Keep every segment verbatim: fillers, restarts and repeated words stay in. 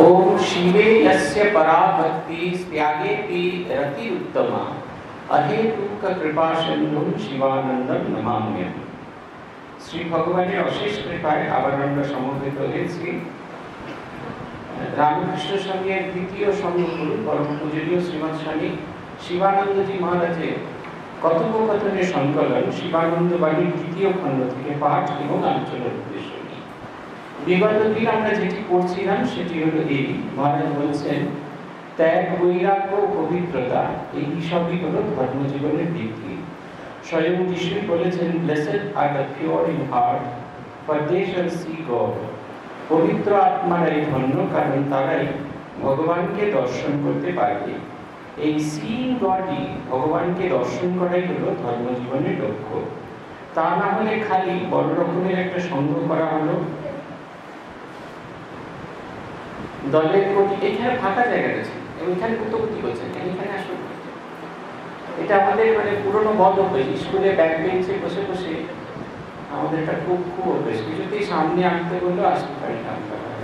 ओम शिवे यस्य पराभक्ति त्यागेति रतिरुत्तमा अहेतुक कृपाशंधुम शिवानंदम नमाम्यहम्। শ্রী ভগবানের অশেষ কৃপায় আবার আমরা সমবেত হয়েছি রামকৃষ্ণ সংঘের দ্বিতীয় সংঘগুরু পরম পূজনীয় শ্রীমৎ স্বামী শিবানন্দজি মহারাজের কথোপকথনের সংকলন শিবানন্দ বাণীর দ্বিতীয় খণ্ড থেকে পাঠ এবং আলোচনার উদ্দেশ্য নিয়ে বিগত দিন আমরা যেটি পড়ছিলাম সেটি হলো এই। মহারাজ বলছেন ত্যাগ, বৈরাগ্য, পবিত্রতা এই সবই হলো ধর্মজীবনের ভিত্তি। স্বয়ং যিশু বলেছেন blessed are the pure in heart for they shall see God. পবিত্র আত্মারাই ধন্য, কারণ তারাই ভগবানকে দর্শন করতে পারবে। এই সিইং গডই, ভগবানকে দর্শন করাই হলো ধর্মজীবনের লক্ষ্য। তা না হলে খালি বড় রকমের একটা সঙ্গ করা হলো, দলের প্রতি। এখানে ফাঁকা জায়গা আছে, এখানে কুতকুতি করছেন, এখানে আসুন। এটা আমাদের মানে পুরনো বদ অভ্যাস, স্কুলে ব্যাক বেঞ্চে বসে বসে আমাদের একটা খুব খুব অভ্যাস। কিছুতেই সামনে আনতে বললেও আসতে পারি না।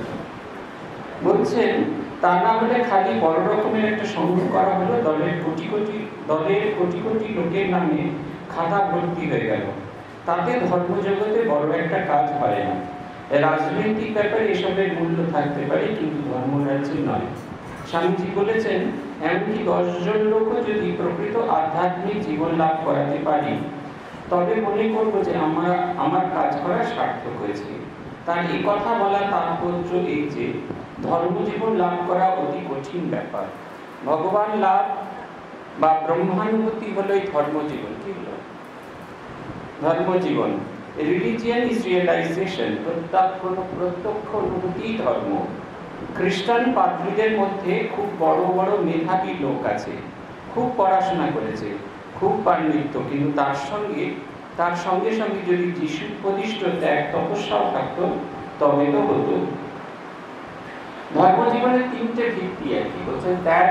বলছেন তা না হলে খালি বড় রকমের একটা সঙ্গ করা হলো, দলের কোটি কোটি দলের কোটি কোটি লোকের নামে খাতা ভর্তি হয়ে গেল, তাতে ধর্মজগতে বড় একটা কাজ হয় না। রাজনৈতিক ব্যাপারে এসবের মূল্য থাকতে পারে, কিন্তু ধর্মরাজ্যে নয়। স্বামীজি বলেছেন এমনকি দশজন লোকও যদি প্রকৃত আধ্যাত্মিক জীবন লাভ করাতে পারি, তবে মনে করবো যে আমরা আমার কাজ করা সার্থক হয়েছে। তার এই কথা বলার তাৎপর্য এই যে ধর্মজীবন লাভ করা অতি কঠিন ব্যাপার। ভগবান লাভ বা ব্রহ্মানুভূতি হলো এই ধর্মজীবন। কি হলো ধর্মজীবন? রিলিজিয়ান ইজ রিয়েলাইজেশন, প্রত্যক্ষ প্রত্যক্ষ অনুভূতি ধর্ম। খ্রিস্টান পাদ্রীদের মধ্যে খুব বড় বড় মেধাবী লোক আছে, খুব পড়াশোনা করেছে, খুব পাণ্ডিত্য, কিন্তু তার সঙ্গে তার সঙ্গে সঙ্গে যদি যিশু উপদিষ্ট ত্যাগ তপস্যাও থাকতো তবে তো হতো। ধর্মজীবনের তিনটে ভিত্তি আর কি বলছেন, ত্যাগ,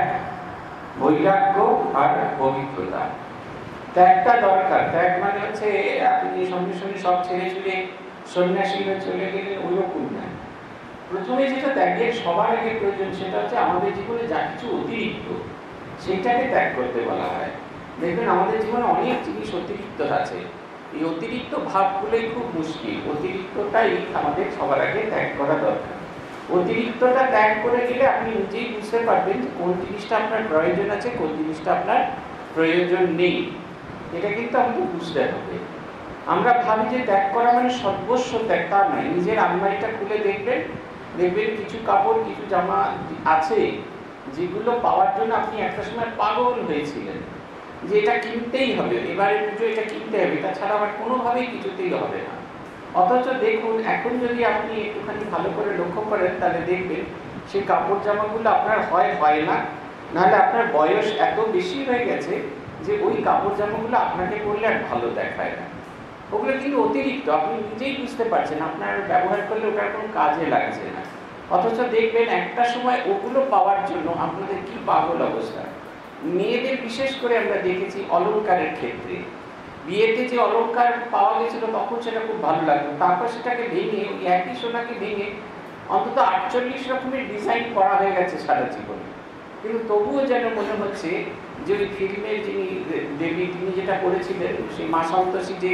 বৈরাগ্য আর পবিত্রতা। ত্যাগটা দরকার। ত্যাগ মানে হচ্ছে আপনি সঙ্গে সঙ্গে সব ছেড়ে ছুড়ে সন্ন্যাসী হয়ে চলে গেলেন, ওইরকম না। প্রথমে যেটা ত্যাগের সবার আগে প্রয়োজন সেটা হচ্ছে আমাদের জীবনে যা কিছু অতিরিক্ত সেটাকে ত্যাগ করতে বলা হয়। দেখবেন আমাদের জীবনে অনেক জিনিস অতিরিক্ত আছে, এই অতিরিক্ত ভাবগুলোই খুব মুশকিল। অতিরিক্তটাই আমাদের সবার আগে ত্যাগ করা দরকার। অতিরিক্তটা ত্যাগ করে গেলে আপনি নিজেই বুঝতে পারবেন যে কোন জিনিসটা আপনার প্রয়োজন আছে, কোন জিনিসটা আপনার প্রয়োজন নেই। এটা কিন্তু আমাকে বুঝতে হবে। আমরা ভাবি যে ত্যাগ করা মানে সর্বস্ব ত্যাগ, তা নয়। নিজের আলমারিটা খুলে দেখবেন, দেখবেন কিছু কাপড়, কিছু জামা আছে যেগুলো পাওয়ার জন্য আপনি একটা সময় পাগল হয়েছিলেন যে এটা কিনতেই হবে, এবারে পুজো এটা কিনতে হবে, তাছাড়া আবার কোনোভাবেই কিছুতেই হবে না। অথচ দেখুন এখন যদি আপনি একটুখানি ভালো করে লক্ষ্য করেন তাহলে দেখবেন সেই কাপড় জামাগুলো আপনার হয় হয় না, নাহলে আপনার বয়স এত বেশি হয়ে গেছে যে ওই কাপড় জামাগুলো আপনাকে পরলে আর ভালো দেখায় না। ওগুলো কিন্তু অতিরিক্ত, আপনি নিজেই বুঝতে পারছেন আপনার ব্যবহার করলে ওটার কোনো কাজে লাগছে না। অথচ দেখবেন একটা সময় ওগুলো পাওয়ার জন্য আপনাদের কি পাগল অবস্থা। মেয়েদের বিশেষ করে আমরা দেখেছি অলংকারের ক্ষেত্রে, বিয়েতে যে অলংকার পাওয়া গেছিল তখন সেটা খুব ভালো লাগতো, তারপর সেটাকে ভেঙে ওই একই সোনাকে ভেঙে অন্তত আটচল্লিশ রকমের ডিজাইন করা হয়ে গেছে সারা জীবনে। কিন্তু তবুও যেন মনে হচ্ছে যে ওই ফিল্মের যিনি দেবী তিনি যেটা করেছিলেন, সেই মা সন্তোষী যে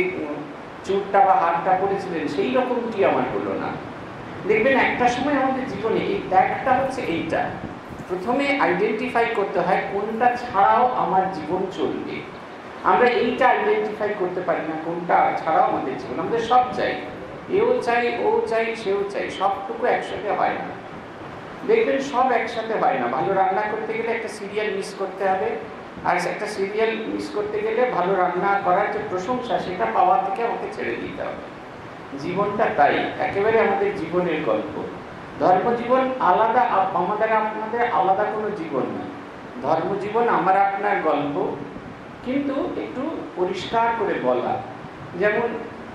চুরটা বা হারটা পরেছিলেন সেই রকমটি আমার হলো না। দেখবেন একটা সময় আমাদের জীবনে এই ত্যাগটা হচ্ছে এইটা। প্রথমে আইডেন্টিফাই করতে হয় কোনটা ছাড়াও আমার জীবন চলবে। আমরা এইটা আইডেন্টিফাই করতে পারি না কোনটা ছাড়াও আমাদের জীবন। আমাদের সব চাই, এও চাই, ও চাই, সেও চাই, সবটুকু একসাথে হয় না। দেখবেন সব একসাথে হয় না। ভালো রান্না করতে গেলে একটা সিরিয়াল মিস করতে হবে, আর একটা সিরিয়াল মিস করতে গেলে ভালো রান্না করার যে প্রশংসা সেটা পাওয়া থেকে আমাকে ছেড়ে দিতে হবে। জীবনটা তাই একেবারে আমাদের জীবনের গল্প। ধর্মজীবন আলাদা, আমাদের আপনাদের আলাদা কোনো জীবন না। ধর্মজীবন আমার আপনার গল্প, কিন্তু একটু পরিষ্কার করে বলা। যেমন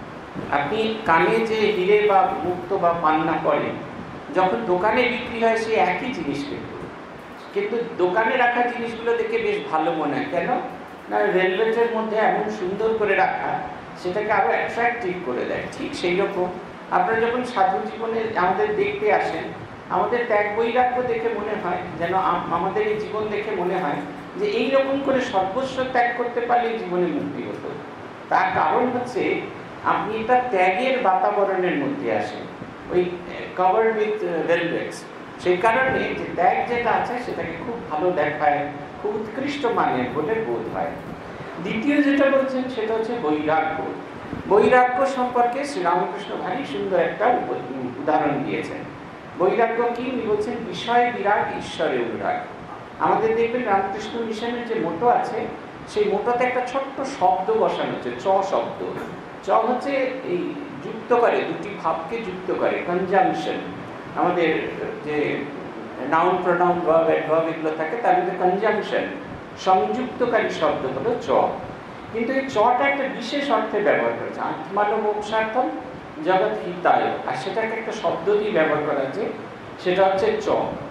আপনি কানে যে হিরে বা মুক্ত বা পান্না করেন, যখন দোকানে বিক্রি হয় সে একই জিনিস, কিন্তু কিন্তু দোকানে রাখা জিনিসগুলো দেখে বেশ ভালো মনে হয়। কেন না, রেলওয়েটের মধ্যে এমন সুন্দর করে রাখা সেটাকে আরো অ্যাট্রাক্টিভ করে দেয়। ঠিক সেই রকম আপনারা যখন সাধু জীবনে আমাদের দেখতে আসেন, আমাদের ত্যাগ বৈরাগ্য দেখে মনে হয় যেন আমাদের এই জীবন দেখে মনে হয় যে এইরকম করে সর্বস্ব ত্যাগ করতে পারলে জীবনে মুক্তি হতো। তার কারণ হচ্ছে আপনি এটা ত্যাগের বাতাবরণের মধ্যে আসেন, ওই কভার উইথ ভেলভেটস। সেই কারণে যে ত্যাগ যেটা আছে সেটাকে খুব ভালো দেখায়, খুব উৎকৃষ্ট মানের বলে বোধ হয়। দ্বিতীয় যেটা বলছেন সেটা হচ্ছে বৈরাগ্য। বৈরাগ্য সম্পর্কে শ্রীরামকৃষ্ণ ভারী সুন্দর একটা উদাহরণ দিয়েছেন। বৈরাগ্য কি উনি বলছেন, বিষয় বিরাগ ঈশ্বরে অনুরাগ। আমাদের দেখবেন রামকৃষ্ণ মিশনের যে মোটো আছে সেই মোটোতে একটা ছোট্ট শব্দ বসানো হচ্ছে, চ শব্দ। চ হচ্ছে এই যুক্ত করে, দুটি ভাবকে যুক্ত করে, কনজাংশন। আমাদের যে নাউন প্রোনাউন ভার্ব অ্যাডভার্ব এগুলো থাকে তার মধ্যে কনজাংশন সংযুক্তকারী শব্দ হলো চ। কিন্তু এই চটা একটা বিশেষ অর্থে ব্যবহার করেছে, আত্মানো মোক্ষার্থম জগৎ হিতায়, আর সেটাকে একটা শব্দ দিয়ে ব্যবহার করা আছে, সেটা হচ্ছে চ।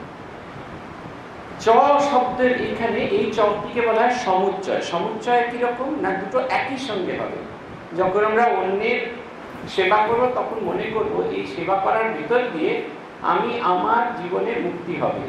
চ শব্দের এখানে এই চটিকে বলা হয় সমুচ্চয়। সমুচ্চয় কিরকম না, দুটো একই সঙ্গে হবে। যখন আমরা অন্যের সেবা করবো তখন মনে করব এই সেবা করার ভিতর দিয়ে আমি আমার জীবনে মুক্তি হবে।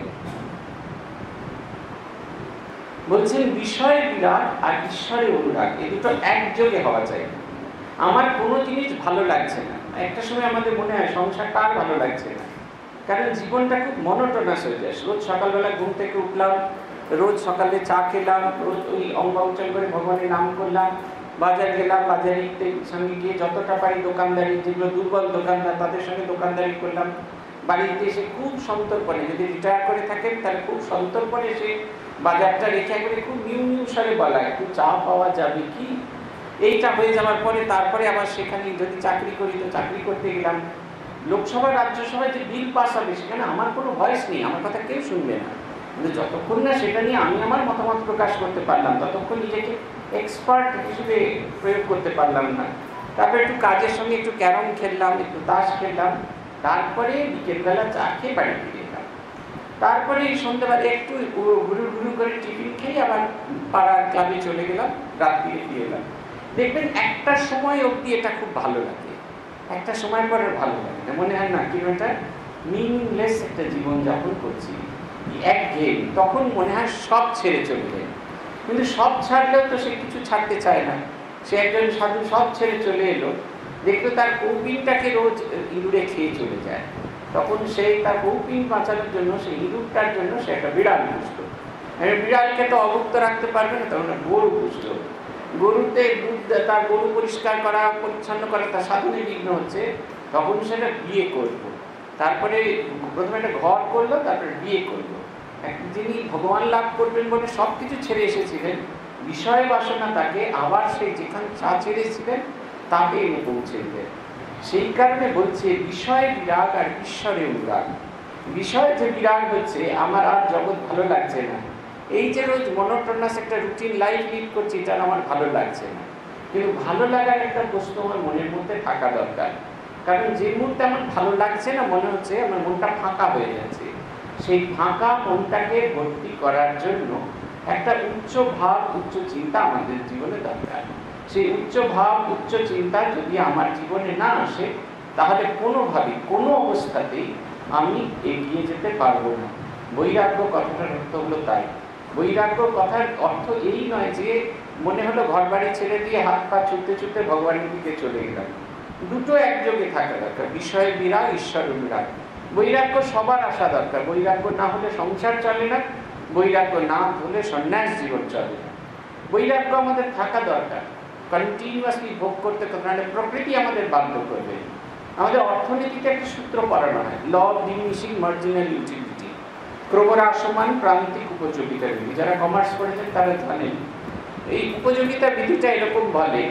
বলছেন বিষয় বিরাগ আর ঈশ্বরে অনুরাগ এই দুটো একযোগে হওয়া চাই। আমার কোনো জিনিস ভালো লাগছে না, একটা সময় আমাদের মনে হয় সংসারটা আর ভালো লাগছে না, কারণ জীবনটা খুব মনোটোনাস হয়ে যায়। রোজ সকালবেলা ঘুম থেকে উঠলাম, রোজ সকালে চা খেলাম, রোজ ওই অঙ্গাউচ্চার করে ভগবানের নাম করলাম, বাজার গেলাম, বাজারিতে সঙ্গে গিয়ে যতটা পারি দোকানদারি, যেগুলো দুর্বল দোকানদার তাদের সঙ্গে দোকানদারি করলাম। বাড়িতে এসে খুব সন্তর্পণে, যদি রিটায়ার করে থাকেন তাহলে খুব সন্তর্পণে এসে বাজারটা রেখে করে খুব নিউ নিউ সারে বলা একটু চা পাওয়া যাবে কি। এইটা হয়ে যাওয়ার পরে তারপরে আবার সেখানে যদি চাকরি করি তো চাকরি করতে গেলাম। লোকসভা রাজ্যসভায় যে বিল পাস হবে সেখানে আমার কোনো ভয়েস নেই, আমার কথা কেউ শুনবে না। কিন্তু যতক্ষণ না সেটা নিয়ে আমি আমার মতামত প্রকাশ করতে পারলাম ততক্ষণ নিজেকে এক্সপার্ট হিসেবে প্রয়োগ করতে পারলাম না। তারপরে একটু কাজের সঙ্গে একটু ক্যারম খেললাম, একটু তাস খেললাম, তারপরে বিকেলবেলা চা খেয়ে বাড়ি ফিরে এলাম। তারপরে সন্ধ্যাবেলা একটু ঘুরু ঘুরু করে টিফিন খেয়ে আবার পাড়ার ক্লাবে চলে গেলাম, রাত্রিরে ফিরে এলাম। দেখবেন একটা সময় অবধি এটা খুব ভালো লাগে, একটা সময় পরে ভালো লাগে না, মনে হয় না কি একটা মিনিংলেস একটা জীবনযাপন করছি, একঘেয়ে। তখন মনে হয় সব ছেড়ে চলে যায়। কিন্তু সব ছাড়লেও তো সে কিছু ছাড়তে চায় না। সে একজন সাধু সব ছেড়ে চলে এলো, দেখলো তার কৌপিনটাকে রোজ ইঁদুরে খেয়ে চলে যায়। তখন সে তার কৌপিন বাঁচানোর জন্য, সেই ইঁদুরটার জন্য সে একটা বিড়াল পুষলো। বিড়ালকে তো অভুক্ত রাখতে পারবে না, তখন গরু পুষলো। গরুতে দুধ, তার গরু পরিষ্কার করা পরিচ্ছন্ন করা তার সাধনে বিঘ্ন হচ্ছে, তখন সেটা বিয়ে করবো। তারপরে প্রথমে একটা ঘর করলো, তারপরে বিয়ে করলো। যিনি ভগবান লাভ করবেন বলে সব কিছু ছেড়ে এসেছিলেন, বিষয় বাসনা তাকে আবার সেই যেখানে চা ছেড়েছিলেন তাকে এনে পৌঁছে দিলেন। সেই কারণে বলছে বিষয় বিরাগ আর ঈশ্বরে অনুরাগ। বিষয় যে বিরাগ হচ্ছে আমার আর জগৎ ভালো লাগছে না, এই যে রোজ মনোটোনাস একটা রুটিন লাইফ লিড করছি এটা আমার ভালো লাগছে না। কিন্তু ভালো লাগার একটা প্রশ্ন আমার মনের মধ্যে থাকা দরকার, কারণ যে মুহূর্তে আমার ভালো লাগছে না মনে হচ্ছে আমার মনটা ফাঁকা হয়ে যাচ্ছে। সেই ফাঁকা মনটাকে ভর্তি করার জন্য একটা উচ্চ ভাব, উচ্চ চিন্তা আমাদের জীবনে দরকার। সেই উচ্চ ভাব, উচ্চ চিন্তা যদি আমার জীবনে না আসে তাহলে কোনোভাবেই কোনো অবস্থাতেই আমি এগিয়ে যেতে পারবো না। বৈরাগ্য কথাটার অর্থ হলো তাই। বৈরাগ্য কথার অর্থ এই নয় যে মনে হলো ঘর বাড়ি ছেড়ে দিয়ে হাত পা ছুটতে ছুটতে ভগবানের দিকে চলে গেলাম। দুটো একযোগে থাকা দরকার, বিষয় বিরাগ, ঈশ্বর বিরাগ। বৈরাগ্য সবার আসা দরকার। বৈরাগ্য না হলে সংসার চলে না, বৈরাগ্য না হলে সন্ন্যাস জীবন চলে না। বৈরাগ্য আমাদের থাকা দরকার, কন্টিনিউয়াসলি ভোগ করতে করতে, নাহলে প্রকৃতি আমাদের বাধ্য করবে। আমাদের অর্থনীতিতে একটা সূত্র পড়ানো হয়, law of diminishing marginal utility, ক্রমহ্রাসমান প্রান্তিক উপযোগিতা বিধি। যারা কমার্স পড়েছেন তারা জানেন এই উপযোগিতা বিধিটা এরকম বলে,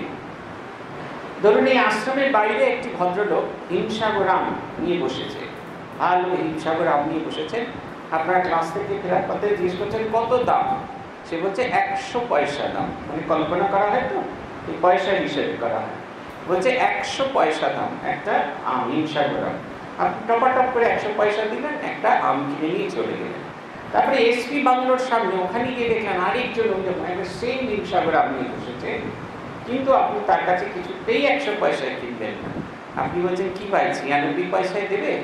ধরুন এই আশ্রমের বাইরে একটি ভদ্রলোক হিমসাগরাম নিয়ে বসেছে, ভালো হিমসাগরাম নিয়ে বসেছেন। আপনারা ক্লাস থেকে ফেরার পথে জিজ্ঞেস করছেন কত দাম, সে বলছে একশো পয়সা দাম। মানে কল্পনা করা হয় তো, এই পয়সা হিসেবে করা হয়। বলছে একশো পয়সা দাম একটা আম, হিমসাগরাম। আপনি টপাটপ করে একশো পয়সা দিলেন, একটা আম কিনে নিয়ে চলে গেলেন। তারপরে এসপি বাংলোর সামনে ওখানে গিয়ে দেখলেন আরেকজন একটা সেম হিমসাগরাম নিয়ে বসেছে, কিন্তু আপনি তার কাছে কিছুতেই একশো পয়সায় কিনবেন না। আপনি বলছেন কি পাই, ছিয়ানব্বই পয়সায় দেবে?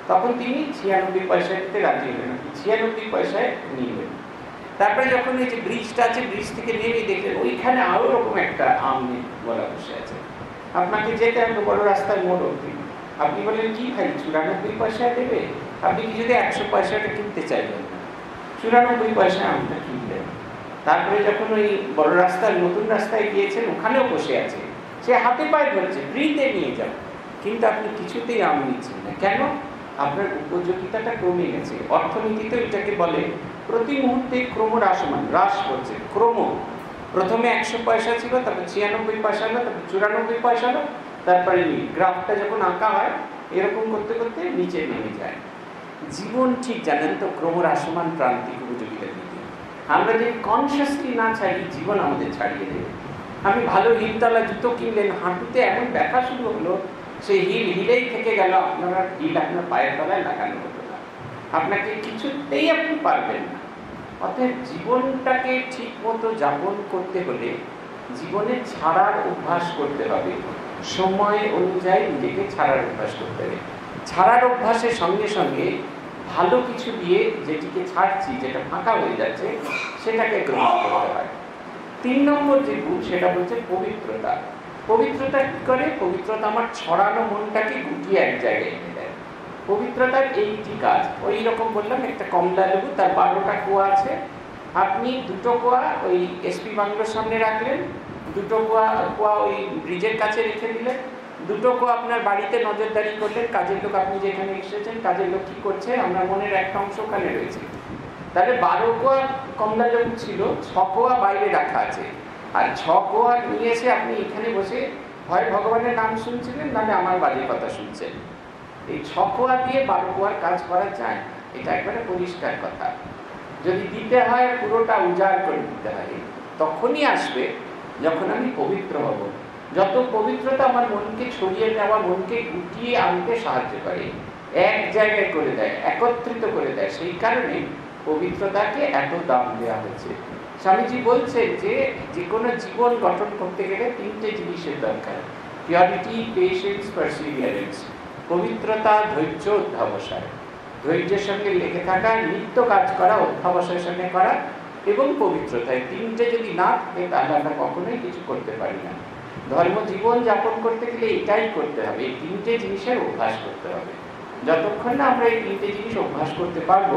তখন তিনি ছিয়ানব্বই পয়সা দিতে রাজি হলেন, ছিয়ানব্বই পয়সায় নিলেন। তারপরে যখন এই যে ব্রিজটা আছে, ব্রিজ থেকে নেমে দেখলেন ওইখানে আরো রকম একটা আম বলা বসে আছে, আপনাকে যেতে হবে বড় রাস্তার মোড় অব্দি। আপনি বলেন কি ভাই চুরানব্বই পয়সা দেবে? আপনি কি যদি একশো পয়সাটা কিনতে চাইবেন না, চুরানব্বই পয়সা আমটা কিনলেন। তারপরে যখন ওই বড় রাস্তার নতুন রাস্তায় গিয়েছেন, ওখানেও বসে আছে, সে হাতে পায়ে ধরছে ফ্রিতে নিয়ে যাও, কিন্তু আপনি কিছুতেই আম নিচ্ছেন না। কেন? আপনার উপযোগিতাটা কমে গেছে। অর্থনীতিতে এটাকে বলে প্রতি মুহূর্তে ক্রমহ্রাসমান, হ্রাস করছে ক্রম। প্রথমে একশো পয়সা ছিল, তারপর ছিয়ানব্বই পয়সা হলো, তারপর চুরানব্বই পয়সা হলো, তারপরে গ্রাফটা যখন আঁকা হয় এরকম করতে করতে নিচে নেমে যায়। জীবন ঠিক জানেন তো ক্রমহ্রাসমান প্রান্তিক উপযোগিতা নীতি। আমরা যদি কনসিয়াসলি না ছাড়ি, জীবন আমাদের ছাড়িয়ে দেবে। আমি ভালো হিলতলা জুতো কিনলেন, হাঁটুতে এমন ব্যথা শুরু হলো, সেই হিল হিলেই থেকে গেল, আপনার হিল আপনার পায়ের তলায় লাগানো হতো না, আপনাকে কিছুতেই আপনি পারবেন না। অতএব জীবনটাকে ঠিক মতো যাপন করতে হলে জীবনে ছাড়ার অভ্যাস করতে হবে, সময় অনুযায়ী নিজেকে ছাড়ার অভ্যাস করতে হবে। ছাড়ার অভ্যাসের সঙ্গে সঙ্গে ভালো কিছু দিয়ে যেটিকে ছাড়ছি, যেটা ফাঁকা হয়ে যাচ্ছে, সেটাকে গ্রহণ করতে হয়। তিন নম্বর যে গুণ সেটা হচ্ছে পবিত্রতা। পবিত্রতা কি করে? পবিত্রতা আমার ছড়ানো মনটাকে গুটিয়ে এক জায়গায় এনে দেয়। পবিত্রতার এইটি কাজ। ওই রকম বললাম, একটা কমলা লেবু, তার বারোটা কোয়া আছে, আপনি দুটো কোয়া ওই এসপি বাংলোর সামনে রাখলেন, দুটো কোয়া কোয়া ওই ব্রিজের কাছে রেখে দিলেন, দুটো কোয়া আপনার বাড়িতে নজরদারি করলেন, কাজের লোক আপনি যেখানে এসেছেন কাজের লোক কি করছে, আমরা মনের একটা অংশ ওখানে রয়েছে। তাহলে বারো কোয়া কমলা লেবু ছিল, ছ কোয়া বাইরে রাখা আছে, আর ছ কোয়া নিয়ে এসে আপনি এখানে বসে হয় ভগবানের নাম শুনছিলেন, নাহলে আমার বাজে কথা শুনছেন। এই ছ কোয়া দিয়ে বারো কোয়ার কাজ করা যায়, এটা একবারে পরিষ্কার কথা। যদি দিতে হয় পুরোটা উজাড় করে দিতে হয়, তখনই আসবে যখন আমি পবিত্র হব। যত পবিত্রতা আমার মনকে ছড়িয়ে নেওয়া, মনকে গুটিয়ে আনতে সাহায্য করে, এক জায়গায় করে দেয়, একত্রিত করে দেয়। সেই কারণে পবিত্রতাকে এত দাম দেওয়া হয়েছে। স্বামীজি বলছে যে যে কোনো জীবন গঠন করতে গেলে তিনটে জিনিসের দরকার: পিউরিটি, পেশেন্স, পারসিভিয়ারেন্স। পবিত্রতা, ধৈর্য, অধ্যাবসায়। ধৈর্যের সঙ্গে লেগে থাকা, নিত্য কাজ করা, অধ্যাবসায়ের সঙ্গে করা এবং পবিত্রতায়, তিনটে যদি না থাকে তাহলে আমরা কখনোই কিছু করতে পারি না। ধর্ম জীবন যাপন করতে গেলে এটাই করতে হবে, এই তিনটে জিনিসের অভ্যাস করতে হবে। যতক্ষণ না আমরা এই তিনটে জিনিস অভ্যাস করতে পারবো,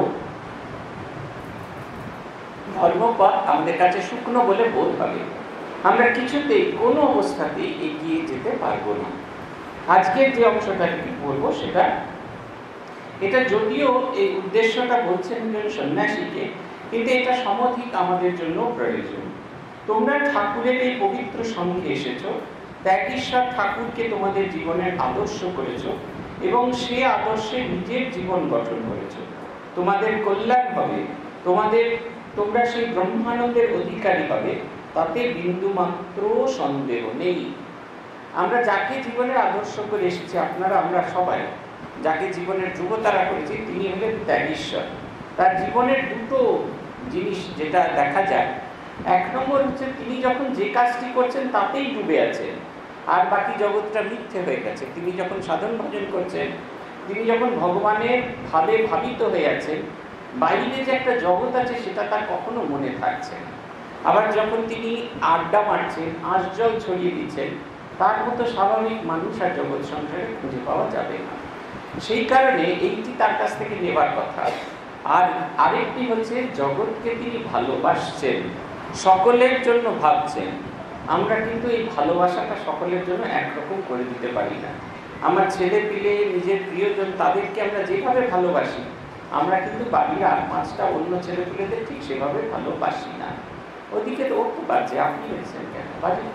ধর্মপথ আমাদের কাছে শুকনো বলে বোধ হবে, আমরা কিছুতেই কোনো অবস্থাতেই এগিয়ে যেতে পারবো না। আজকের যে অংশটা বলবো সেটা, এটা যদিও এই উদ্দেশ্যটা বলছেন একজন সন্ন্যাসীকে, কিন্তু এটা সমধিক আমাদের জন্য প্রয়োজন। তোমরা ঠাকুরের এই পবিত্র সঙ্গে এসেছো, ত্যাগীশ্বর ঠাকুরকে তোমাদের জীবনের আদর্শ করেছো এবং সে আদর্শে নিজের জীবন গঠন করেছো। তোমাদের কল্যাণ হবে, তোমাদের তোমরা সেই ব্রহ্মানন্দের অধিকারী হবে, তাতে বিন্দুমাত্র সন্দেহ নেই। আমরা যাকে জীবনের আদর্শ করে এসেছি, আপনারা আমরা সবাই যাকে জীবনের ধ্রুবতারা করেছি, তিনি হলেন ত্যাগীশ্বর। তার জীবনের দুটো জিনিস যেটা দেখা যায়, এক নম্বর হচ্ছে তিনি যখন যে কাজটি করছেন তাতেই ডুবে আছেন, আর বাকি জগৎটা মিথ্যে হয়ে গেছে। তিনি যখন সাধন ভজন করছেন, তিনি যখন ভগবানের ভাবে ভাবিত হয়ে আছেন, বাইরে যে একটা জগৎ আছে সেটা তার কখনো মনে থাকছে না। আবার যখন তিনি আড্ডা মারছেন, আঁশজল ছড়িয়ে দিচ্ছেন, তার মতো স্বাভাবিক মানুষ আর জগৎ সংসারে খুঁজে পাওয়া যাবে না। সেই কারণে এইটি তার কাছ থেকে নেবার কথা। আর আরেকটি হচ্ছে জগৎকে তিনি ভালোবাসছেন, সকলের জন্য ভাবছেন। আমরা কিন্তু এই ভালোবাসাটা সকলের জন্য একরকম করে দিতে পারি না। আমার ছেলে পিলে, নিজের প্রিয়জন, তাদেরকে আমরা যেভাবে ভালোবাসি, আমরা কিন্তু বাড়ির আর পাঁচটা অন্য ছেলে পিলেদের ঠিক সেভাবে ভালোবাসি না। ওদিকে তো ওর তো বাজে, আপনি হয়েছেন কেন বাজে?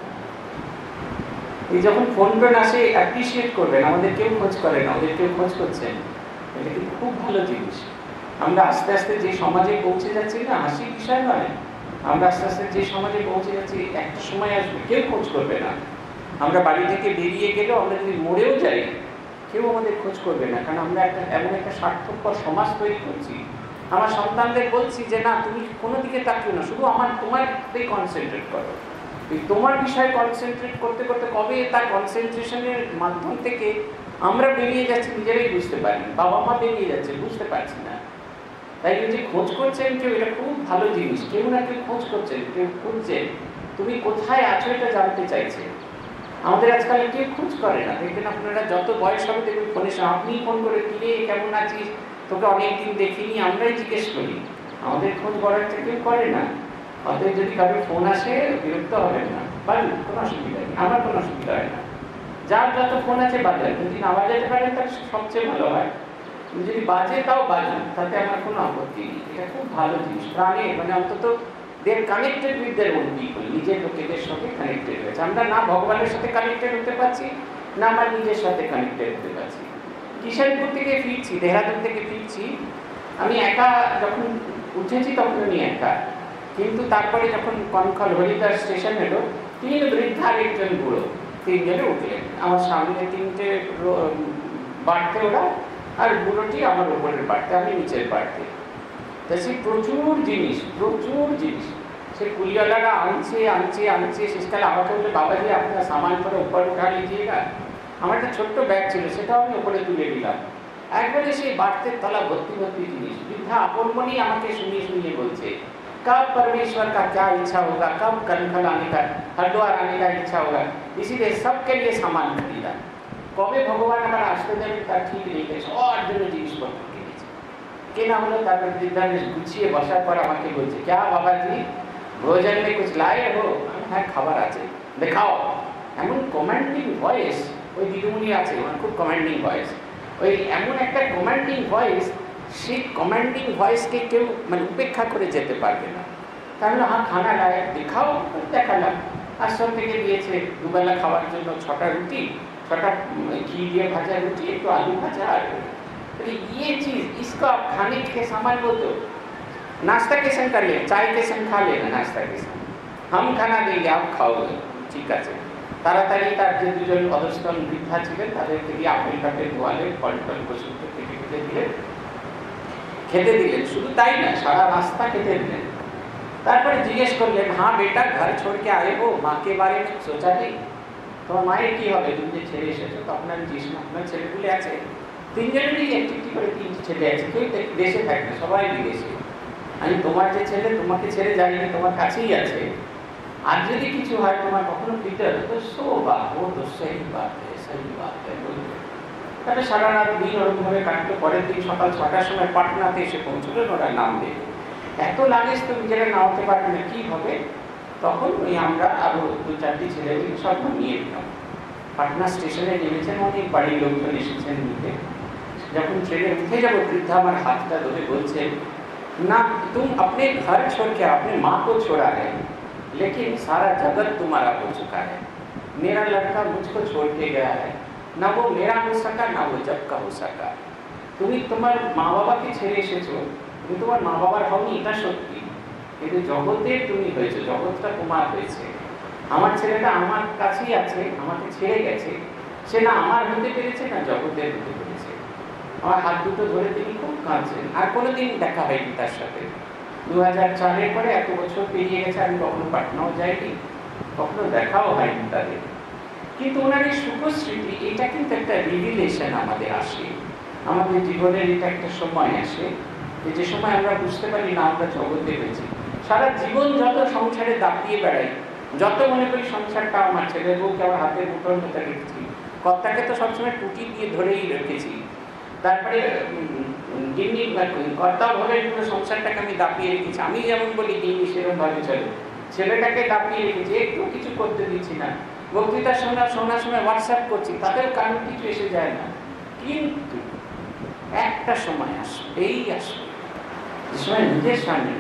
এই যখন ফোন টোন আসে অ্যাপ্রিসিয়েট করবেন, আমাদের কেউ খোঁজ করে না, ওদের কেউ খোঁজ করছেন, এটা কিন্তু খুব ভালো জিনিস। আমরা আস্তে আস্তে যে সমাজে পৌঁছে যাচ্ছি না, হাসির বিষয় নয়, আমরা আস্তে আস্তে যে সমাজে পৌঁছে যাচ্ছি, একটা সময় আসবে কেউ খোঁজ করবে না। আমরা বাড়ি থেকে বেরিয়ে গেলেও, আমরা যদি মরেও যাই, কেউ আমাদের খোঁজ করবে না, কারণ আমরা একটা এমন একটা স্বার্থপর সমাজ তৈরি করছি। আমার সন্তানদের বলছি যে না, তুমি কোনো দিকে তাকিও না, শুধু আমার তোমারতেই কনসেন্ট্রেট করো। তোমার বিষয়ে কনসেন্ট্রেট করতে করতে কবে তার কনসেন্ট্রেশনের মাধ্যম থেকে আমরা বেরিয়ে যাচ্ছি নিজেরাই বুঝতে পারি, বাবা মা বেরিয়ে যাচ্ছে বুঝতে পারছি না। তাই যে খোঁজ করছেন কেউ, এটা খুব ভালো জিনিস। কেউ না কেউ খোঁজ করছেন, কেউ খুঁজছেন তুমি কোথায় আছো এটা জানতে চাইছে। আমাদের আজকাল কেউ খোঁজ করে না। দেখবেন আপনারা যত বয়স হবে দেখবেন ফোনের সঙ্গে আপনি ফোন করে কিরে কেমন আছিস, তোকে অনেকদিন দেখিনি, আমরাই জিজ্ঞেস করি। আমাদের খোঁজ করার কেউ করে না। অতএব যদি কারোর ফোন আসে বিরক্ত হবেন না, বাজুন, কোনো অসুবিধা নেই, আমার কোনো অসুবিধা হয় না। যার যত ফোন আছে বাজার, যদি না বাজাতে পারেন তার সবচেয়ে ভালো হয়। যদি বাজে তাও বাজুন, তাতে আমার কোনো আপত্তি নেই। এটা খুব ভালো জিনিস। প্রাণে মানে অন্তত they connected with their own people, নিজের লোকেদের সঙ্গে কানেক্টেড হয়েছে। আমরা না ভগবানের সাথে কানেক্টেড হতে পারছি, না আমার নিজের সাথে কানেক্টেড হতে পারছি। কিষানপুর থেকে ফিরছি, দেহরাদুন থেকে ফিরছি, আমি একা যখন উঠেছি তখন আমি একা। কিন্তু তারপরে যখন কনকল হরিদ্বার স্টেশন এলো, তিন বৃদ্ধা আর একজন বুড়ো, তিনজনে উঠলেন। আমার সামনে তিনটে বাড়তে ওরা, আর বুড়োটি আমার উপরের বাড়তে, আমি নিচের বাড়তে। তা সে প্রচুর জিনিস, প্রচুর জিনিস সে কুলিওয়ালারা আনছে আনছে আনছে শেষকালে আমাকে বললে, বাবাজি আপনার সামান করে উপর উঠা লিজিয়েগা। আমার একটা ছোট্ট ব্যাগ ছিল, সেটাও আমি উপরে তুলে দিলাম। একবারে সেই বাড়তের তলা ভর্তি ভর্তি জিনিস। বৃদ্ধা আপন মনেই আমাকে শুনিয়ে শুনিয়ে বলছে, कब परमेश्वर का क्या इच्छा होगा, कब कनखल आने का, हरिद्वार आने का इच्छा होगा, इसीलिए सबके लिए सामान खरीदा। कबे भगवान আমার আসতে দেবে তার ঠিক নেই, সবার জন্য জিনিসপত্র কিনেছে। কেনা হলো, তারপর বৃদ্ধা গুছিয়ে বসার পর আমাকে বলছে, क्या বাবাজি ভোজন में कुछ लाए हो? হ্যাঁ খাবার আছে, দেখাও। এমন কমান্ডিং ভয়েস, ওই দিদিমণি আছে ওনার খুব কমান্ডিং ভয়েস, ওই এমন একটা কমান্ডিং ভয়েস, সেই কমান্ডিং ভয়েসকে কেউ মানে উপেক্ষা করে যেতে পারবে না। তাহলে হ্যাঁ খানা লায়ক, দেখাও, দেখালাম। আশ্রম থেকে দিয়েছে দুবেলা খাওয়ার জন্য ছটা রুটি, ছটা ঘি দিয়ে ভাজা রুটি, একটু আলু ভাজা। আর ये चीज इसको आप खाने के सामान बोलते हो, नाश्ता के संग कर लेना, चाय के संग खा लेना, नाश्ता के संग हम खाना देंगे, आप खाओगे, ঠিক আছে। তাড়াতাড়ি তার যে দুজন অধস্তন বৃদ্ধা ছিলেন তাদেরকে দিয়ে আপেল টাপেল ধোয়ালে, ফল টল কচুর কেটে কেটে দিলেন, খেতে দিলেন। শুধু তাই না, সারা রাস্তা খেতে দিলেন। তারপরে জিজ্ঞেস করলেন, হ্যাঁ বেটা ঘর ছোড় কে আয়ে হো, মা কে বারে মে সোচা নেই? তোমার মায়ের কি হবে, তুমি যে ছেড়ে এসেছো? তখন আমি জিজ্ঞেস করলাম, আপনার ছেলেগুলি আছে? তিনজনেরই একটি একটি করে তিনটি ছেলে আছে, কেউ দেশে থাকে না, সবাই বিদেশে। আমি তোমার যে ছেলে তোমাকে ছেড়ে যাইনি, তোমার কাছেই আছে। আর যদি কিছু হয় তোমার কখনো ফিরতে হবে তো সো বা ও তো সেই বাত সেই বাত বলবে। তাহলে সারা রাত দিন ওরকমভাবে কাটলো। পরের দিন সকাল ছটার সময় পাটনাতে এসে পৌঁছলেন, ওরা নামবে। এত লাগেজ তো নিজেরা নামতে পারবে না, কী হবে? তখন ওই আমরা আরও দু চারটি ছেলে সব নিয়ে দিলাম। পাটনা স্টেশনে নেমেছেন, অনেক বাড়ির লোকজন এসেছেন নিতে। যখন ট্রেনে উঠে যাবো, বৃদ্ধা আমার হাতটা ধরে বলছেন, না तुम अपने घर छोड़ के अपने माँ को छोड़ा है, लेकिन सारा जगत तुम्हारा हो चुका है। मेरा लड़का मुझको छोड़ के गया है, ना वो मेरा हो सका, ना वो जब का हो सका। তুমি তোমার মা বাবাকে ছেড়ে এসেছো, তুমি তোমার মা বাবার হওনি এটা সত্যি, কিন্তু জগতের তুমি হয়েছো, জগৎটা তোমার হয়েছে। আমার ছেলেটা আমার কাছেই আছে, আমাকে ছেড়ে গেছে, সে না আমার হতে পেরেছে না জগতের হতে পেরেছে। আমার হাত দুটো ধরে তিনি খুব কাঁদছেন। আর কোনোদিন দেখা হয়নি তার সাথে। দু হাজার চারের পরে এত বছর পেরিয়ে গেছে, আমি কখনো পাটনাও যাইনি, কখনো দেখাও হয়নি তাদের। কিন্তু ওনার এই সুখস্মৃতি, এটা কিন্তু একটা রিভিলেশন আমাদের আসে, আমাদের জীবনের এটা একটা সময় আসে যে সময় আমরা বুঝতে পারি না আমরা জগতে হয়েছি। সারা জীবন যত সংসারে দাপিয়ে বেড়াই, যত মনে করি সংসারটা আমার, ছেলে বউকে আমার হাতের মুঠোর মতো রেখেছি, কর্তাকে তো সবসময় টুটি দিয়ে ধরেই রেখেছি, তারপরে গিন্নি কর্তাও ভাবে পুরো সংসারটাকে আমি দাপিয়ে রেখেছি। আমি যেমন বলি গিন্নি সেরকম ভাবে চলে, ছেলেটাকে দাপিয়ে রেখেছি, একটু কিছু করতে দিচ্ছি না। বক্তৃতা শোনা শোনার সময় হোয়াটসঅ্যাপ করছি, তাদের কারণ কিছু এসে যায় না। কিন্তু একটা সময় আসবে, এই আসবে যে সময় নিজের সামনে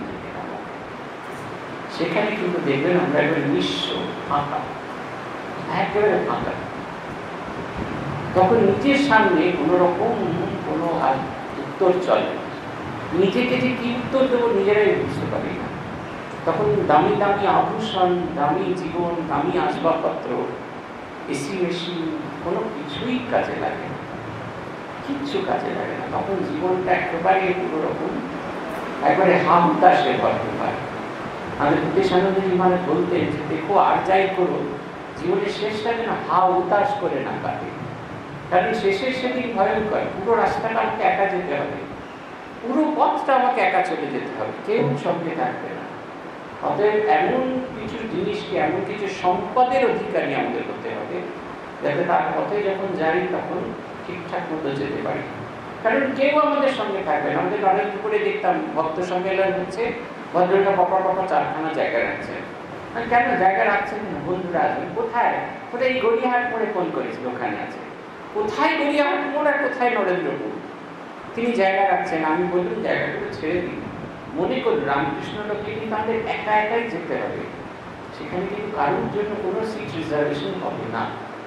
সেখানে কিন্তু দেখবেন আমরা একবারে নিঃস্ব, ফাঁকা, একেবারে ফাঁকা। তখন নিজের সামনে কোনো রকম কোনো উত্তর চলে, নিজেকে যে কি উত্তর দেবো নিজেরাই বুঝতে পারি না। তখন দামি দামি আভূষণ, দামি জীবন, দামি আসবাবপত্র, এসি মেশিন কোনো কিছুই কাজে লাগে না, কিচ্ছু কাজে লাগে না। তখন জীবনটা একেবারে কোনোরকম একবারে হামতাসে ভরতে পারে। আমাদের ভূতেশানন্দজি মানে বলতেন যে দেখো আর যাই করো, জীবনের শেষটা যেন হা উতাস করে না কাটে। কারণ শেষের সেদিন ভয়ঙ্কর, পুরো রাস্তাটা আমাকে একা যেতে হবে, পুরো পথটা আমাকে একা চলে যেতে হবে, কেউ সঙ্গে থাকবে না। অতএব এমন কিছু জিনিসকে, এমন কিছু সম্পদের অধিকারী আমাদের হতে হবে যাতে তার পথে যখন যাই তখন ঠিকঠাক মতো যেতে পারি। কারণ কেউ আমাদের সঙ্গে থাকবে না। আমাদের নরেন্দ্রপুরে দেখতাম ভক্ত সম্মেলন হচ্ছে, ভদ্রটা পপা পপা চারখানা জায়গা রাখছে। কেন জায়গা রাখছেন না? বন্ধুরা আসবেন। কোথায়? কোথায়? এই গড়িয়াহাট মোড়ে ফোন করেছিল, ওখানে আছে। কোথায় গড়িয়াহাট মোড় আর কোথায় নরেন্দ্রপুর? তিনি জায়গা রাখছেন। আমি বললাম জায়গাগুলো ছেড়ে দিন, মনে করুন রামকৃষ্ণ লোকে কিন্তু আমাদের একা একাই যেতে হবে, সেখানে কিন্তু কারোর জন্য কোনো সিট রিজার্ভেশন হবে না।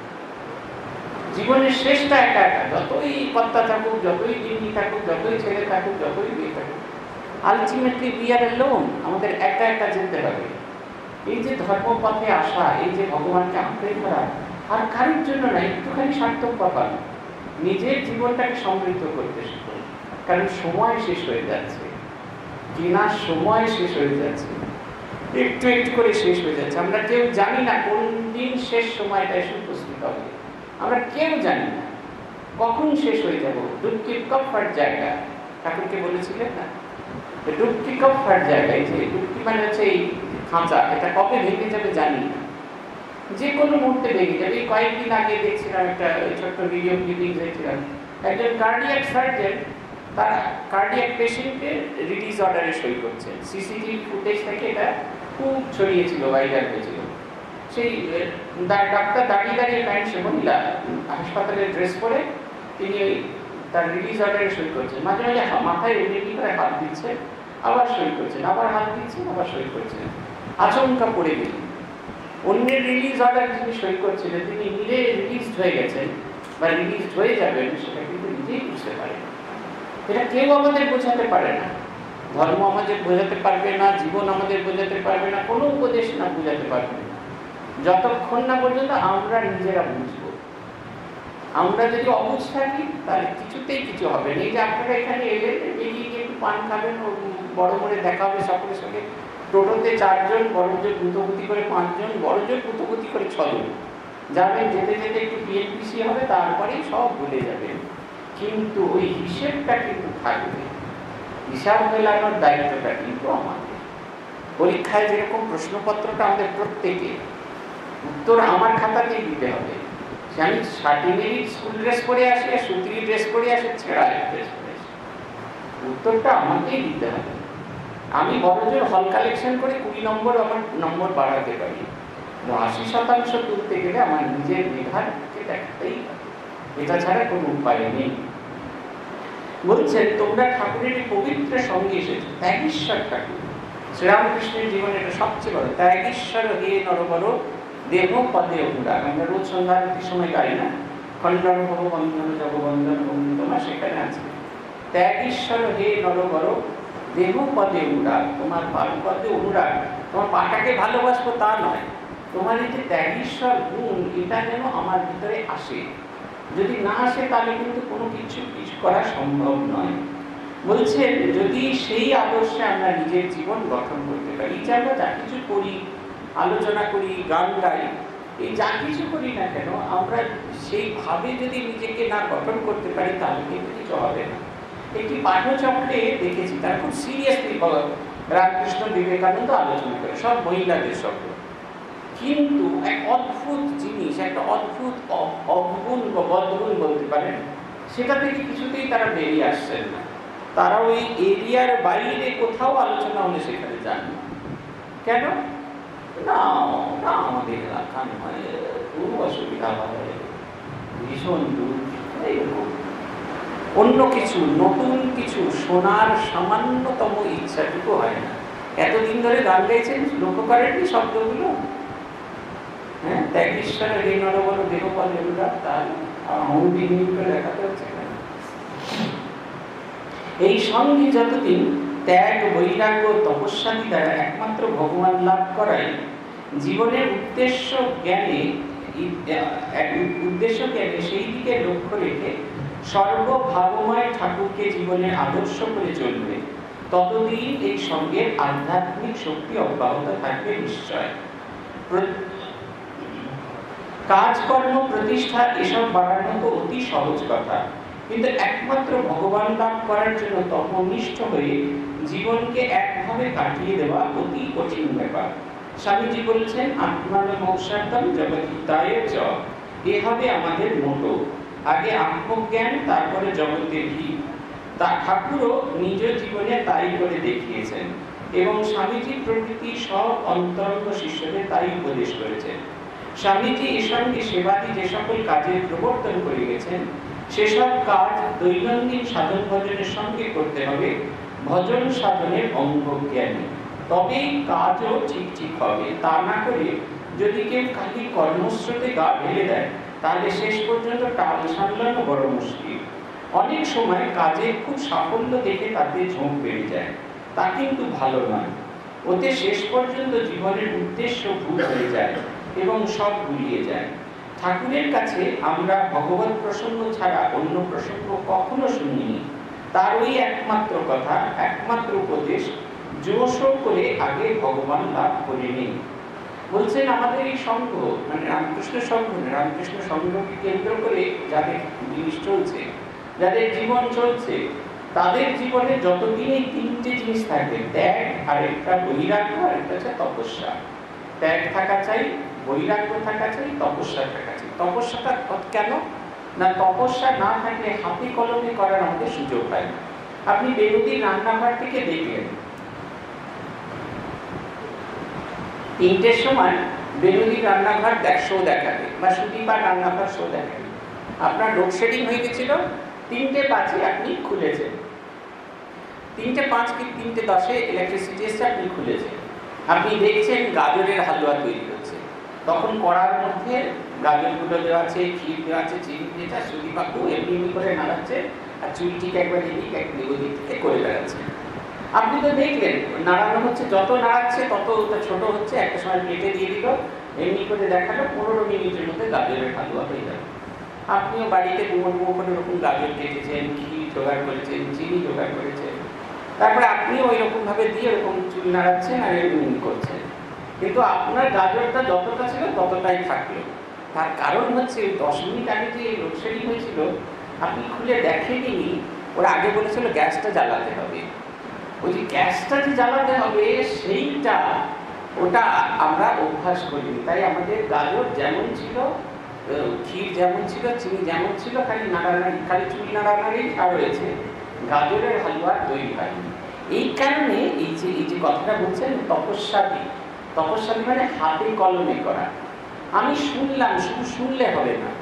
জীবনের শেষটা একা একা, যতই কর্তা থাকুক, যতই জিম্মি থাকুক, যতই ছেলে থাকুক, যতই বিয়ে থাকুক, আলটিমেটলি উই আর অ্যালোন। আমাদের একা একা যেতে হবে। এই যে ধর্মপথে আসা, এই যে ভগবানকে আঁকড়ে ধরা, আর কারোর জন্য না, একটুখানি সার্থক পাবেন, নিজের জীবনটাকে সমৃদ্ধ করতে শিখুন। কারণ সময় শেষ হয়ে যাচ্ছে, কেনার সময় শেষ হয়ে যাচ্ছে, একটু একটু করে শেষ হয়ে যাচ্ছে। আমরা কেউ জানি না কোন দিন শেষ সময়টা এসে উপস্থিত হবে, আমরা কেউ জানি না কখন শেষ হয়ে যাব। ডুবকি কফার জায়গা, ঠাকুরকে বলেছিলেন না, ডুবকি কফার জায়গা। এই যে ডুবকি মানে হচ্ছে এই খাঁচা, এটা কবে ভেঙে যাবে জানি না, যে কোনো মুহূর্তে ভেঙে যাবে। এই কয়েকদিন আগে দেখছিলাম একটা ছোট্ট ভিডিও ক্লিপিং দেখছিলাম, একজন কার্ডিয়াক সার্জন তার কার্ডিয়াক পেশেন্টকে রিলিজ অর্ডারে সই করছেন। সিসিটিভি ফুটেজ থেকে এটা খুব ছড়িয়েছিল, ভাইরাল হয়েছিল। সেই ডাক্তার দাঁড়িয়ে দাঁড়িয়ে প্যান্ট, সে মহিলা হাসপাতালের ড্রেস পরে তিনি ওই তার রিলিজ অর্ডারে সই করছেন। মাঝে মাঝে মাথায় এমনি করে হাত দিচ্ছে, আবার সই করছেন, আবার হাত দিচ্ছেন, আবার সই করছেন। আচমকা পড়ে গেলেন। অন্যের রিলিজ অর্ডার যিনি সই করছিলেন তিনি নিজে রিলিজড হয়ে গেছেন বা রিলিজড হয়ে যাবেন, সেটা কিন্তু নিজেই বুঝতে পারেন। এটা কেউ আমাদের বোঝাতে পারে না, ধর্ম আমাদের বোঝাতে পারবে না, জীবন আমাদের বোঝাতে পারবে না, কোনো উপদেশ না বোঝাতে পারবে না, যতক্ষণ না পর্যন্ত আমরা নিজেরা বুঝবো। আমরা যদি অবুঝ থাকি তাহলে কিছুতেই কিছু হবে না। এই যে আপনারা এখানে এলে, এগিয়ে গিয়ে একটু পান খাবেন, বড় করে দেখা হবে সকলের সঙ্গে, টোটোতে চারজন, বড় জোর কুতকুতি করে পাঁচজন, বড় জোর কুতকুতি করে ছজন যাবেন। যেতে যেতে একটু বিএনপিসি হবে, তারপরেই সব ভুলে যাবেন। কিন্তু ওই হিসেবটা কিন্তু থাকবে, হিসাব মেলানোর দায়িত্বটা কিন্তু আমাদের। পরীক্ষায় যেরকম প্রশ্নপত্রটা আমাদের প্রত্যেকে উত্তর আমার খাতাতেই দিতে হবে। সে আমি সার্টিফিকেট স্কুল ড্রেস পরে আসি, আর সুতির ড্রেস পরে আসি, ছেঁড়া ড্রেস পরে আসি, উত্তরটা আমাকেই দিতে হবে। আমি বড়জোর হল কালেকশন করে কুড়ি নম্বর আমার নম্বর বাড়াতে পারি, আশি শতাংশ তুলতে গেলে আমার নিজের মেধাকে দেখাতেই হবে, এটা ছাড়া কোনো উপায় নেই। বলছেন তোমরা ঠাকুরের পবিত্র সঙ্গে এসেছো, ত্যাগীশ্বর ঠাকুর। শ্রীরামকৃষ্ণের জীবনে এটা সবচেয়ে বড়, ত্যাগীশ্বর হে নরবর দেহ পদে অনুরাগ। আমরা রোজ সন্ধ্যা আরতির সময় গাই না, খণ্ডন ভব বন্ধন জগবন্ধন তোমার, সেখানে আছে ত্যাগীশ্বর হে নরবর দেহ পদে অনুরাগ। তোমার পদে অনুরাগ, তোমার পাটাকে ভালোবাসবো তা নয়, তোমার এই যে ত্যাগীশ্বর গুণ, এটা যেন আমার ভিতরে আসে। যদি না আসে তাহলে কিন্তু কোনো কিছু কিছু করা সম্ভব নয়। বলছেন যদি সেই আদর্শে আমরা নিজের জীবন গঠন করতে পারি, যে আমরা যা কিছু করি, আলোচনা করি, গান গাই, এই যা কিছু করি না কেন, আমরা সেইভাবে যদি নিজেকে না গঠন করতে পারি তাহলে কিন্তু কিছু হবে না। একটি পাঠচক্রে দেখেছি, তারা খুব সিরিয়াসলি রামকৃষ্ণ বিবেকানন্দ আলোচনা করে, সব মহিলাদের সঙ্গে, কিন্তু এক অদ্ভুত জিনিস, একটা অদ্ভুত অবগুণ বা বদগুণ বলতে পারেন, সেটা থেকে কিছুতেই তারা বেরিয়ে আসছেন না। তারা ওই এরিয়ার বাইরে কোথাও আলোচনা হলে সেখানে যান না। কেন না? ওটা আমাদের এলাকা নয়, খুব অসুবিধা হয়, ভীষণ দূর, এইরকম অন্য কিছু নতুন কিছু শোনার সামান্যতম ইচ্ছাটুকু হয় না। এতদিন ধরে গান গাইছেন, লক্ষ্য করেননি শব্দগুলো? হ্যাঁ, ত্যাগীশ্বরের এই নরবর দেহপদ এগুলা, তার করে দেখাতে হচ্ছে। এই সঙ্গে যতদিন ত্যাগ, বৈরাগ্য, তপস্যাদি দ্বারা একমাত্র ভগবান লাভ করাই জীবনের উদ্দেশ্য জ্ঞানে, উদ্দেশ্য জ্ঞানে সেই দিকে লক্ষ্য রেখে সর্বভাবময় ঠাকুরকে জীবনের আদর্শ করে চলবে, ততদিন এই সঙ্গের আধ্যাত্মিক শক্তি অব্যাহত থাকবে নিশ্চয়। কাজকর্ম প্রতিষ্ঠা এসব বাড়ানো তো অতি সহজ কথা, কিন্তু একমাত্র ভগবান লাভ করার জন্য তপনিষ্ঠ হয়ে জীবনকে একভাবে কাটিয়ে দেওয়া অতি কঠিন ব্যাপার। স্বামীজি বলছেন আত্মান মৌসার্থম জগদ্ধিতায় চ, এ হবে আমাদের মোটো। আগে আত্মজ্ঞান, তারপরে জগতের হিত। তা ঠাকুরও নিজ জীবনে তাই করে দেখিয়েছেন এবং স্বামীজি প্রভৃতি সব অন্তরঙ্গ শিষ্যদের তাই উপদেশ করেছেন। স্বামীজি এর সঙ্গে সেবাদি যে সকল কাজের প্রবর্তন করে গেছেন, সেসব কাজ দৈনন্দিন সাধন ভজনের সঙ্গে করতে হবে ভজন সাধনের অঙ্গ জ্ঞানী, তবেই কাজও ঠিক ঠিক হবে। তা না করে যদি কেউ খালি কর্মস্রোতে গা ঢেলে দেয়, তাহলে শেষ পর্যন্ত টাল সামলানো বড় মুশকিল। অনেক সময় কাজে খুব সাফল্য দেখে তাতে ঝোঁক বেড়ে যায়, তা কিন্তু ভালো নয়। ওতে শেষ পর্যন্ত জীবনের উদ্দেশ্য ভুল হয়ে যায় এবং সব ভুলিয়ে যায়। ঠাকুরের কাছে আমরা ভগবত প্রসঙ্গ ছাড়া অন্য প্রসঙ্গ কখনো শুনিনি। তার ওই একমাত্র কথা, একমাত্র উপদেশ, জোশ করে আগে ভগবান লাভ করে নেই। বলছেন আমাদের এই সংঘ, মানে রামকৃষ্ণ সংঘ, রামকৃষ্ণ সংঘকে কেন্দ্র করে যাদের জিনিস চলছে, যাদের জীবন চলছে, তাদের জীবনে যতদিন এই তিনটে জিনিস থাকে, ত্যাগ, আরেকটা বৈরাগ্য, আরেকটা হচ্ছে তপস্যা। ত্যাগ থাকা চাই, বৈরাগ্য থাকা চাই, তপস্যা থাকা চাই। তপস্যাটা কেন না, তপস্যা না থাকলে হাতে কলমে করার আমাদের সুযোগ হয় না। আপনি বেরোদির রান্নাঘর থেকে দেখলেন তিনটের সময় বেরোদির রান্নাঘর শো দেখাবে বা সুদীপার রান্নাঘর শো দেখাবে। আপনার লোডশেডিং হয়ে গেছিল, তিনটে পাঁচে আপনি খুলেছেন, তিনটে পাঁচ কি তিনটে দশে ইলেকট্রিসিটি এসছে, আপনি খুলেছেন, আপনি দেখছেন গাজরের হালুয়া তৈরি হচ্ছে। তখন কড়ার মধ্যে গাজরগুলো দেওয়া আছে, ক্ষীর দেওয়া আছে, চিনি দিয়েছে, সুদীপাকু এমনি এমনি করে নাড়াচ্ছে আর চুলটিকে একবার এদিক একদিক ওদিক থেকে করে বেড়াচ্ছে। আপনি তো দেখলেন নাড়ানো হচ্ছে, যত নাড়াচ্ছে তত ওটা ছোট হচ্ছে, একটা সময় প্লেটে দিয়ে দিল, এমনি করে দেখালো, পনেরো মিনিটের মধ্যে গাজরের হালুয়া হয়ে যাবে। আপনিও বাড়িতে গুমর গুমর করে ওরকম গাজর কেটেছেন, ক্ষীর জোগাড় করেছেন, চিনি জোগাড় করেছেন, তারপরে আপনিও ওই রকম ভাবে দিয়ে ওরকম চুল নাড়াচ্ছেন আর এমনি করছেন। কিন্তু আপনার গাজরটা যতটা ছিল ততটাই থাকলো। তার কারণ হচ্ছে ওই দশ মিনিট আগে যে লোডশেডিং হয়েছিল, আপনি খুলে দেখেনি, ওরা আগে বলেছিল গ্যাসটা জ্বালাতে হবে। ওই যে গ্যাসটা যে জ্বালাতে হবে সেইটা, ওটা আমরা অভ্যাস করিনি। তাই আমাদের গাজর যেমন ছিল, ক্ষীর যেমন ছিল, চিনি যেমন ছিল, খালি নাড়ানাড়ি, খালি চুল নাড়ানাড়ি আর রয়েছে, গাজরের হালুয়া তৈরি হয়নি। এই কারণে এই যে এই যে কথাটা বলছেন তপস্যাদি, তপস্যাদি মানে হাতে কলমে করা। আমি শুনলাম, শুধু শুনলে হবে না।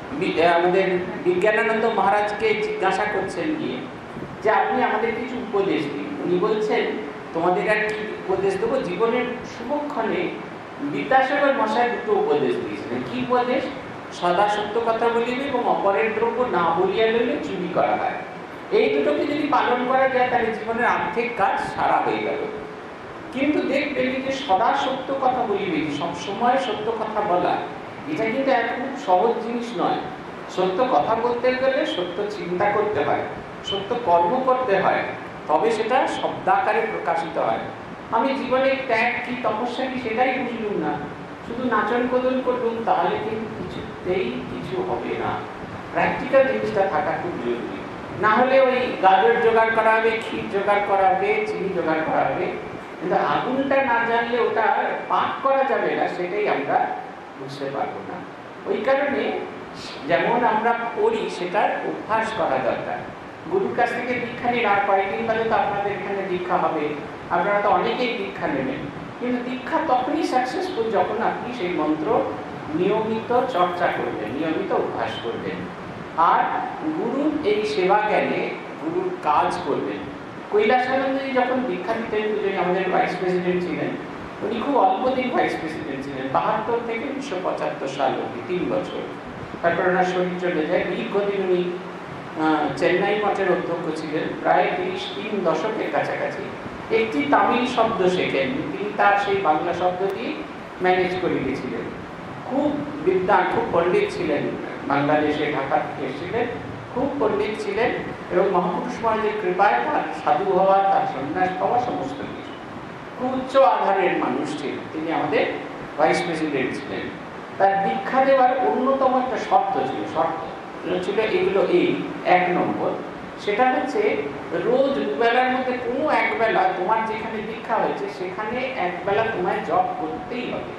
আমাদের বিজ্ঞানানন্দ মহারাজকে জিজ্ঞাসা করছেন গিয়ে যে আপনি আমাদের কিছু উপদেশ দিন। উনি বলছেন তোমাদের আর কি উপদেশ দেবো, জীবনের শুভক্ষণে বিদ্যাসাগর মশাই দুটো উপদেশ দিয়েছিলেন। কি উপদেশ? সদা সত্য কথা বলিবে এবং অপরের দ্রব্য না বলিয়া লইলে চুরি করা হয়। এই দুটোকে যদি পালন করা যায় তাহলে জীবনের আর্থিক কাজ সারা হয়ে গেল। কিন্তু দেখবেন যে সদা সত্য কথা বলিবে, সব সময় সত্য কথা বলা, এটা কিন্তু এক খুব সহজ জিনিস নয়। সত্য কথা বলতে গেলে সত্য চিন্তা করতে হয়, সত্য কর্ম করতে হয়, তবে সেটা শব্দাকারে প্রকাশিত হয়। আমি জীবনে ত্যাগ কি তপস্যা কি সেটাই বুঝলুম না, শুধু নাচন কদল করলুম, তাহলে কিন্তু কিছুতেই কিছু হবে না। প্র্যাকটিক্যাল জিনিসটা থাকা খুব জরুরি। না হলে ওই গাজর জোগাড় করা হবে, ক্ষীর জোগাড় করা হবে, চিনি জোগাড় করা হবে, কিন্তু আগুনটা না জানলে ওটা পাক করা যাবে না, সেটাই আমরা বুঝতে পারবো না। ওই কারণে যেমন আমরা পড়ি সেটার অভ্যাস করা দরকার। গুরুর কাছ থেকে দীক্ষা নিন, আর কয়েকদিন পরে তো আপনাদের এখানে দীক্ষা হবে, আপনারা তো অনেকেই দীক্ষা নেবেন। কিন্তু দীক্ষা তখনই সাকসেসফুল যখন আপনি সেই মন্ত্র নিয়মিত চর্চা করবেন, নিয়মিত অভ্যাস করবেন, আর গুরুর এই সেবা জ্ঞানে গুরুর কাজ করবেন। কৈলাসানন্দজি যখন দীক্ষা দিতেন, যিনি আমাদের ভাইস প্রেসিডেন্ট ছিলেন, উনি খুব অল্প দিন ভাইস প্রেসিডেন্ট ছিলেন, বাহাত্তর থেকে উনিশশো পঁচাত্তর সাল অব্দি, তিন বছর। তারপর ওনার শরীর চলে যায়। দীর্ঘদিন উনি চেন্নাই মঠের অধ্যক্ষ ছিলেন, প্রায় তিরিশ তিন দশকের কাছাকাছি। একটি তামিল শব্দ শেখেন, তিনি তার সেই বাংলা শব্দ দিয়ে ম্যানেজ করে গেছিলেন। খুব বিদ্বান, খুব পণ্ডিত ছিলেন, বাংলাদেশে ঢাকা থেকে এসেছিলেন, খুব পণ্ডিত ছিলেন এবং মহাপুরুষ মহারাজের কৃপায় তার সাধু হওয়া, তার সন্ন্যাস পাওয়া সমস্ত কিছু। খুব উচ্চ আধারের মানুষ ছিলেন। তিনি আমাদের ভাইস প্রেসিডেন্ট ছিলেন। তার দীক্ষা দেওয়ার অন্যতম একটা শর্ত ছিল, শর্ত ছিল এগুলো, এই এক নম্বর, সেটা হচ্ছে রোজ দুবেলার মধ্যে কোনো একবেলা তোমার যেখানে দীক্ষা হয়েছে সেখানে একবেলা তোমায় জপ করতেই হবে,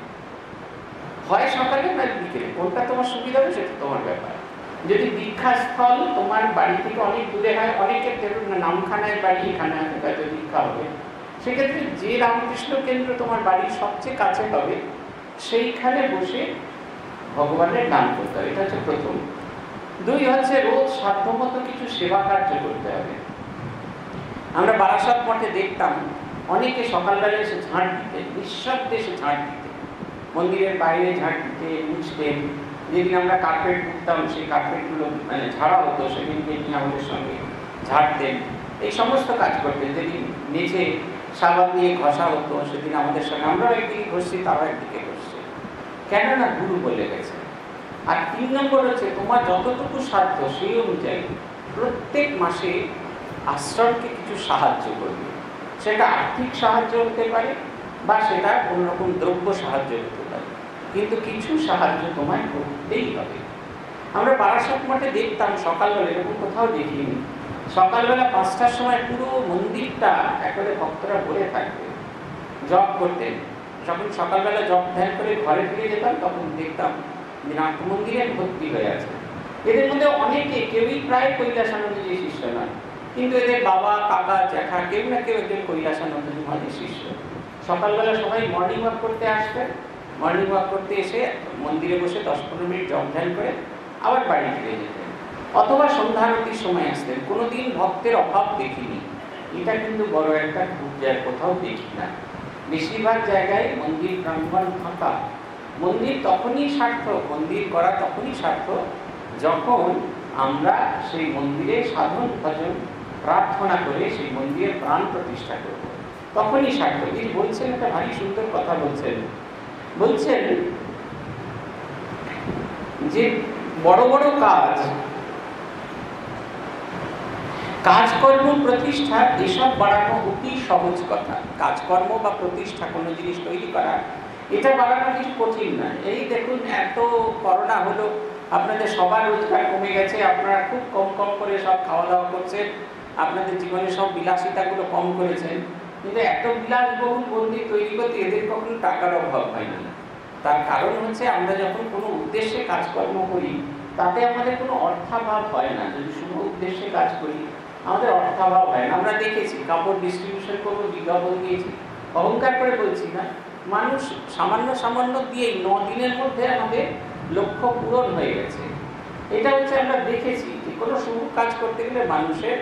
হয় সকালে না বিকেলে, কোনটা তোমার সুবিধা হবে সেটা তোমার ব্যাপার। যদি দীক্ষাস্থল তোমার বাড়ি থেকে অনেক দূরে হয়, অনেকের ধরুন নামখানায় বাড়ি, এখানে হয়তো দীক্ষা হবে, সেক্ষেত্রে যে রামকৃষ্ণ কেন্দ্র তোমার বাড়ির সবচেয়ে কাছে হবে সেইখানে বসে ভগবানের নাম করতে হবে, এটা হচ্ছে প্রথম। দুই হচ্ছে রোজ সাধ্যমতো কিছু সেবা কার্য করতে হবে। আমরা বারাসাত মঠে দেখতাম অনেকে সকালবেলা এসে ঝাঁট দিতে, নিঃশব্দে এসে ঝাঁট দিতে, মন্দিরের বাইরে ঝাঁট দিতে, মুছতেন। যেদিন আমরা কার্পেট করতাম সেই কার্পেটগুলো মানে ঝাড়া হতো, সেদিনকে নিয়ে আমাদের সঙ্গে ঝাড় দেন, এই সমস্ত কাজ করতেন। যেদিন নিচে সাবান দিয়ে ঘষা হতো সেদিন আমাদের সঙ্গে, আমরাও একদিকে ঘষছি তারাও একদিকে ঘষছে, কেননা গুরু বলে গেছে। আর তিন নম্বর হচ্ছে তোমার যতটুকু সাধ্য সেই অনুযায়ী প্রত্যেক মাসে আশ্রমকে কিছু সাহায্য করবে, সেটা আর্থিক সাহায্য হতে পারে বা সেটা কোনো রকম দ্রব্য সাহায্য হতে পারে, কিন্তু কিছু সাহায্য তোমায় করতেই হবে। আমরা বারাসাত মঠে দেখতাম সকালবেলা, এরকম কোথাও দেখিনি, সকালবেলা পাঁচটার সময় পুরো মন্দিরটা একেবারে ভক্তরা ভরে থাকবে, জপ করতেন। যখন সকালবেলা জপ ধ্যান করে ঘরে ফিরে যেতাম তখন দেখতাম যে নাট মন্দিরে ভর্তি হয়ে আছে। এদের মধ্যে অনেকে, কেউই প্রায় কৈলাসানন্দজি শিষ্য নয়, কিন্তু এদের বাবা, কাকা, জ্যাঠা কেউ না কেউ একজন কৈলাসানন্দজি মহারাজের শিষ্য। সকালবেলা সবাই মর্নিং ওয়াক করতে আসতেন, মর্নিং ওয়াক করতে এসে মন্দিরে বসে দশ পনেরো মিনিট জপ ধ্যান করে আবার বাড়ি ফিরে যেতেন, অথবা সন্ধ্যারতির সময় আসতেন। কোনোদিন ভক্তের অভাব দেখিনি, এটা কিন্তু বড় একটা পূজার কোথাও দেখি না। বেশিরভাগ জায়গায় মন্দির প্রাঙ্গণ ফাঁকা। মন্দির তখনই সার্থক, মন্দির করা তখনই সার্থক যখন আমরা সেই মন্দিরে সাধন ভজন প্রার্থনা করে সেই মন্দিরের প্রাণ প্রতিষ্ঠা করব, তখনই সার্থক। তিনি বলছেন একটা ভারী সুন্দর কথা বলছেন, বলছেন যে বড় বড় কাজ, কাজকর্ম প্রতিষ্ঠা এসব বাড়ানো অতি সহজ কথা। কাজকর্ম বা প্রতিষ্ঠা কোনো জিনিস তৈরি করা, এটা বাড়ানো কিছু কঠিন না। এই দেখুন এত করোনা হলো, আপনাদের সবার রোজগার কমে গেছে, আপনারা খুব কম কম করে সব খাওয়া দাওয়া করছেন, আপনাদের জীবনে সব বিলাসিতাগুলো কম করেছেন, কিন্তু এত বিলাসবহুল মন্দির তৈরি করতে এদের কখনো টাকার অভাব হয় না। তার কারণ হচ্ছে আমরা যখন কোনো উদ্দেশ্যে কাজকর্ম করি তাতে আমাদের কোনো অর্থাভাব হয় না। যদি শুভ উদ্দেশ্যে কাজ করি আমাদের অর্থাভাব হয় না। আমরা দেখেছি কাপড় ডিস্ট্রিবিউশন করবো, বিজ্ঞাপন দিয়েছি, অহংকার করে বলছি না, মানুষ সামান্য সামান্য দিয়েই ন দিনের মধ্যে আমাদের লক্ষ্য পূরণ হয়ে গেছে। এটা হচ্ছে আমরা দেখেছি যে কোনো শুভ কাজ করতে গেলে মানুষের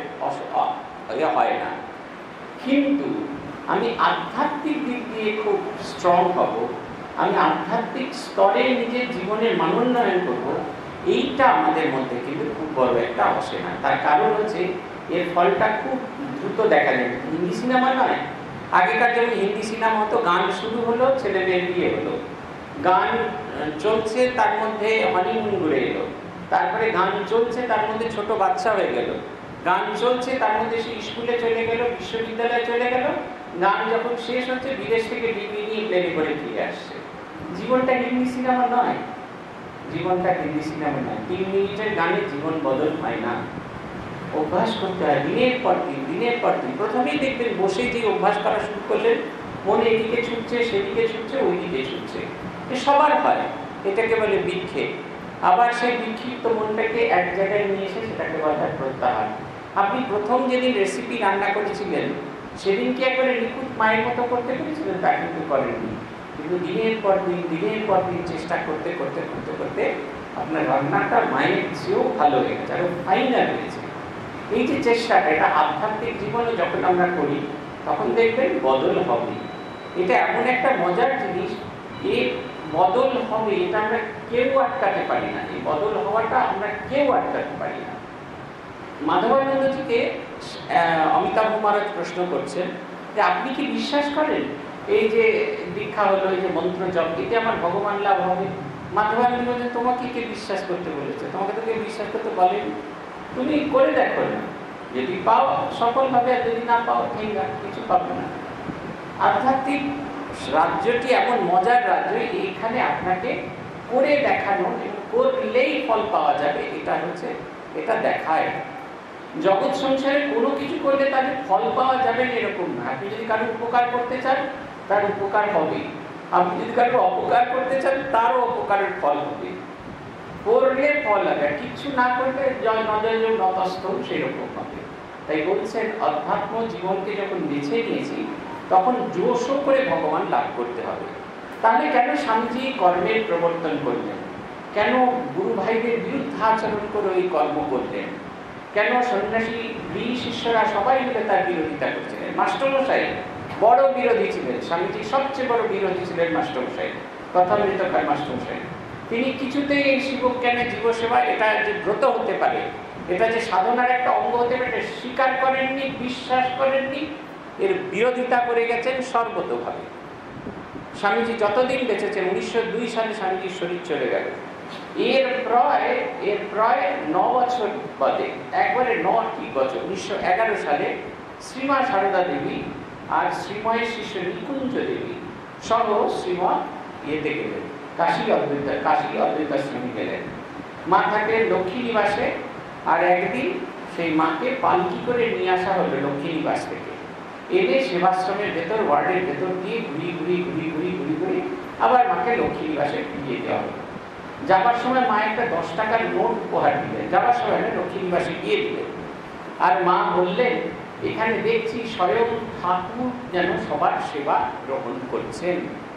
হয় না। কিন্তু আমি আধ্যাত্মিক দিক দিয়ে খুব স্ট্রং হব, আমি আধ্যাত্মিক স্তরে নিজের জীবনের মানোন্নয়ন করব, এইটা আমাদের মধ্যে কিন্তু খুব বড় একটা আসে না। তার কারণ হচ্ছে এর ফলটা খুব দ্রুত দেখা যায়। হিন্দি সিনেমা নয়, আগেকার যেমন হিন্দি সিনেমা হতো, গান শুরু হলো, ছেলে মেয়ের বিয়ে হলো, গান চলছে তার মধ্যে হনিমুন ঘুরে এলো, তারপরে গান চলছে তার মধ্যে ছোট বাচ্চা হয়ে গেল, গান চলছে তার মধ্যে সে স্কুলে চলে গেল, বিশ্ববিদ্যালয়ে চলে গেল, গান যখন শেষ হচ্ছে বিদেশ থেকে ডিগ্রি নিয়ে প্লেনে করে ফিরে আসছে। জীবনটা হিন্দি সিনেমা নয়, জীবনটা হিন্দি সিনেমা নয়। তিন মিনিটের গানে জীবন বদল হয় না, অভ্যাস করতে হয় দিনের পর দিন, দিনের পর দিন। প্রথমেই দেখবেন বসে যে অভ্যাস করা শুরু করলেন, মনে এদিকে ছুটছে, সেদিকে ছুটছে, ওইদিকে ছুটছে, এ সবার হয়, এটাকে বলে বিক্ষেপ। আবার সেই বিক্ষিপ্ত মনটাকে এক জায়গায় নিয়ে এসে সেটাকে বলা হয় প্রত্যাহার। আপনি প্রথম যেদিন রেসিপি রান্না করেছিলেন সেদিন কি একবারে নিখুঁত মায়ের মতো করতে পেরেছিলেন? তা কিন্তু করেননি, কিন্তু দিনের পর দিন দিনের পর দিন চেষ্টা করতে করতে করতে করতে আপনার রান্নাটা মায়ের চেয়েও ভালো হয়ে গেছে, আরো ফাইনাল হয়েছে। এই যে চেষ্টাটা, এটা আধ্যাত্মিক জীবনে যখন আমরা করি তখন দেখবেন বদল হবে। এটা এমন একটা মজার জিনিস, এই বদল হবে, এটা আমরা কেউ আটকাতে পারি না। এই বদল হওয়াটা আমরা কেউ আটকাতে পারি না। মাধবানন্দজিকে অমিতাভ মহারাজ প্রশ্ন করছেন যে আপনি কি বিশ্বাস করেন এই যে দীক্ষা হলো, এই যে মন্ত্র জপ, এতে আমার ভগবান লাভ হবে? মাধবানন্দ বলছে তোমাকে কে বিশ্বাস করতে বলেছে? তোমাকে তো কেউ বিশ্বাস করতে বলেনি, তুমি করে দেখো না, যদি পাও সফল হবে, আর যদি না পাও ঠেঙ্গা, কিছু পাবে না। আধ্যাত্মিক রাজ্যটি এমন মজার রাজ্য, এইখানে আপনাকে করে দেখানো এবং করলেই ফল পাওয়া যাবে, এটা হচ্ছে এটা দেখায়। জগৎ সংসারে কোনো কিছু করলে তাদের ফল পাওয়া যাবে না এরকম না। আপনি যদি কারো উপকার করতে চান তার উপকার হবে, আপনি যদি কারো অপকার করতে চান তারও অপকারের ফল হবে। করলে ফল হবে, কিছু না করলে জয় নজয় নতস্থ সেরকম হবে। তাই বলছেন অধ্যাত্ম জীবনকে যখন বেছে নিয়েছি তখন জোশো করে ভগবান লাভ করতে হবে। তাহলে কেন স্বামীজি কর্মের প্রবর্তন করলেন? কেন গুরু ভাইদের বিরুদ্ধে আচরণ করে ওই কর্ম করলেন? কেন সন্ন্যাসী গৃহী শিষ্যরা সবাই মিলে তার বিরোধিতা করছিলেন? মাস্টারমশাই বড় বিরোধী ছিলেন, স্বামীজি সবচেয়ে বড় বিরোধী ছিলেন মাস্টারমশাই, কথামৃতকার মাস্টারমশাই। তিনি কিছুতেই এই শিবজ্ঞানে জীবসেবা এটা যে ব্রত হতে পারে, এটা যে সাধনার একটা অঙ্গ হতে পারে এটা স্বীকার করেননি, বিশ্বাস করেননি, এর বিরোধিতা করে গেছেন সর্বতোভাবে। স্বামীজি যতদিন বেঁচেছেন, উনিশশো দুই সালে স্বামীজির শরীর চলে গেল, এর প্রায় এর প্রায় ন বছর বাদে, একবারে ন ঠিক বছর উনিশশো এগারো সালে শ্রীমা সারদা দেবী আর শ্রীময়ের শিষ্য নিকুঞ্জ দেবী সহ শ্রীমা ইয়েতে গেলেন, কাশী অদ্বৈত কাশী অদ্বৈতাশ্রমে গেলেন। মা থাকলেন লক্ষ্মী নিবাসে, আর একদিন সেই মাকে পালকি করে নিয়ে আসা হলো লক্ষ্মী নিবাস থেকে, এনে সেবাশ্রমের ভেতর ওয়ার্ডের ভেতর দিয়ে ঘুরি ঘুরি ঘুরি ঘুরি ঘুরি ঘুরি আবার মাকে লক্ষ্মী নিবাসে ফিরিয়ে দেওয়া হলো। যাবার সময় মা একটা দশ টাকার নোট উপহার দিলেন, যাবার সময় লক্ষ্মী নিবাসে গিয়ে দিলেন। আর মা বললেন, এখানে দেখছি স্বয়ং ঠাকুর যেন সবার সেবা গ্রহণ করছেন।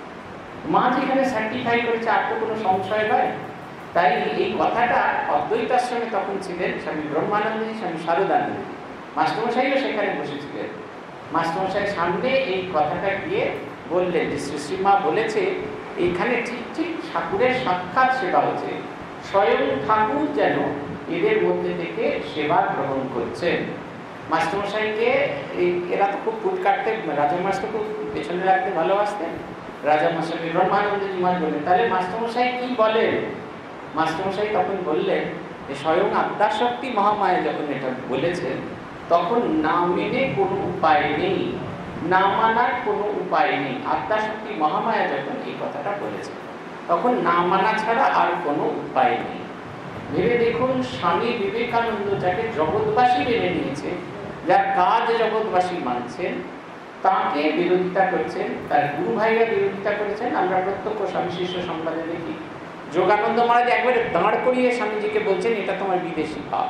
মা যেখানে সার্টিফাই করেছে আর তো কোনো সংশয় নয়। তাই এই কথাটা অদ্বৈতাশ্রমে তখন ছিলেন স্বামী ব্রহ্মানন্দজি, স্বামী শারদানন্দজি, মাস্টারমশাইও সেখানে বসেছিলেন। মাস্টারমশাই সামনে এই কথাটা গিয়ে বললেন যে শ্রী শ্রীমা বলেছে এখানে ঠিক ঠিক ঠাকুরের সাক্ষাৎ সেবা হচ্ছে, স্বয়ং ঠাকুর যেন এদের মধ্যে থেকে সেবা গ্রহণ করছেন। মাস্টারমশাইকে এরা তো খুব ফুট কাটতে, রাজামাস্টার খুব পেছনে রাখতে ভালোবাসতেন। রাজামশাই ব্রহ্মানন্দজি মা বললেন, তাহলে মাস্টারমশাই কি বলেন? মাস্টারমশাই তখন বললেন যে স্বয়ং আদ্যাশক্তি মহামায়া যখন এটা বলেছেন তখন না মেনে কোনো উপায় নেই, না মানার কোনো উপায় নেই। আদ্যাশক্তি মহামায়া যখন এই কথাটা বলেছেন তখন না মানা ছাড়া আর কোনো উপায় নেই। ভেবে দেখুন, স্বামী বিবেকানন্দ যাকে জগৎবাসী মেনে নিয়েছে, যার কাজ জগৎবাসী মানছেন, তাকে বিরোধিতা করছেন, তার গুরু ভাইরা বিরোধিতা করেছেন। আমরা প্রত্যক্ষ স্বামী শিষ্য সংবাদে দেখি যোগানন্দ মহারাজ একবারে দাঁড় করিয়ে স্বামীজিকে বলছেন এটা তোমার বিদেশি ভাব।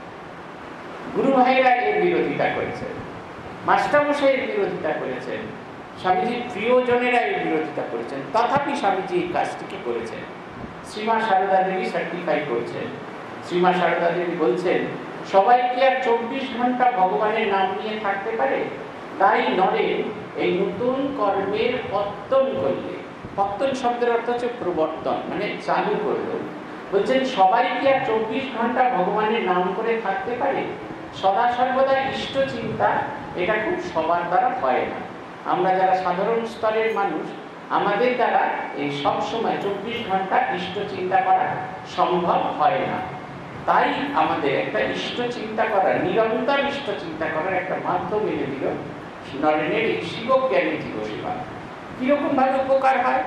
গুরু ভাইরা এর বিরোধিতা করেছেন, মাস্টারমশাইয়ের বিরোধিতা করেছেন, স্বামীজির প্রিয়জনেরা এর বিরোধিতা করেছেন, তথাপি স্বামীজি এই কাজটিকে করেছেন। শ্রীমা সারদা দেবী সার্টিফাই করছেন। শ্রীমা সারদা দেবী বলছেন, সবাই কি আর চব্বিশ ঘন্টা ভগবানের নাম নিয়ে থাকতে পারে? তাই নরে এই নতুন কর্মের পত্তন করলে, পত্তন শব্দের অর্থ হচ্ছে প্রবর্তন, মানে চালু করল। বলছেন সবাই কি আর চব্বিশ ঘন্টা ভগবানের নাম করে থাকতে পারে? সদা সর্বদা ইষ্ট চিন্তা এটা খুব সবার দ্বারা হয় না। আমরা যারা সাধারণ স্তরের মানুষ, আমাদের দ্বারা এই সব সময় চব্বিশ ঘন্টা ইষ্ট চিন্তা করা সম্ভব হয় না। তাই আমাদের একটা ইষ্ট চিন্তা করার, নিরন্তর ইষ্ট চিন্তা করার একটা মাধ্যম এনে দিল নরেনের এই শিবজ্ঞানী জীবসেবা। কিরকম ভাবে উপকার হয়?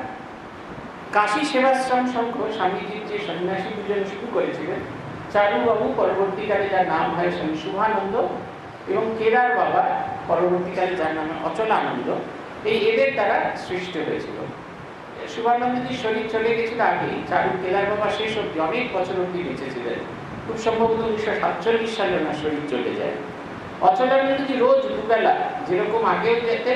কাশী সেবাশ্রম সংঘ স্বামীজির যে সন্ন্যাসী দুজন শুরু করেছিলেন, চারুবাবু পরবর্তীকালে যার নাম হয় স্বামী শুভানন্দ, এবং কেদার বাবা পরবর্তীকালে যার নাম অচলানন্দ, এই এদের দ্বারা সৃষ্টি হয়েছিল। শুভানন্দজির শরীর চলে গেছিল আগেই, চারু কেদার বাবা শেষ অব্দি অনেক বছর অব্দি বেঁচেছিলেন। খুব সম্ভবত উনিশশো সাতচল্লিশ সালে ওনার শরীর চলে যায়। অচলানন্দজি রোজ দুবেলা, যেরকম আগেও যেতেন,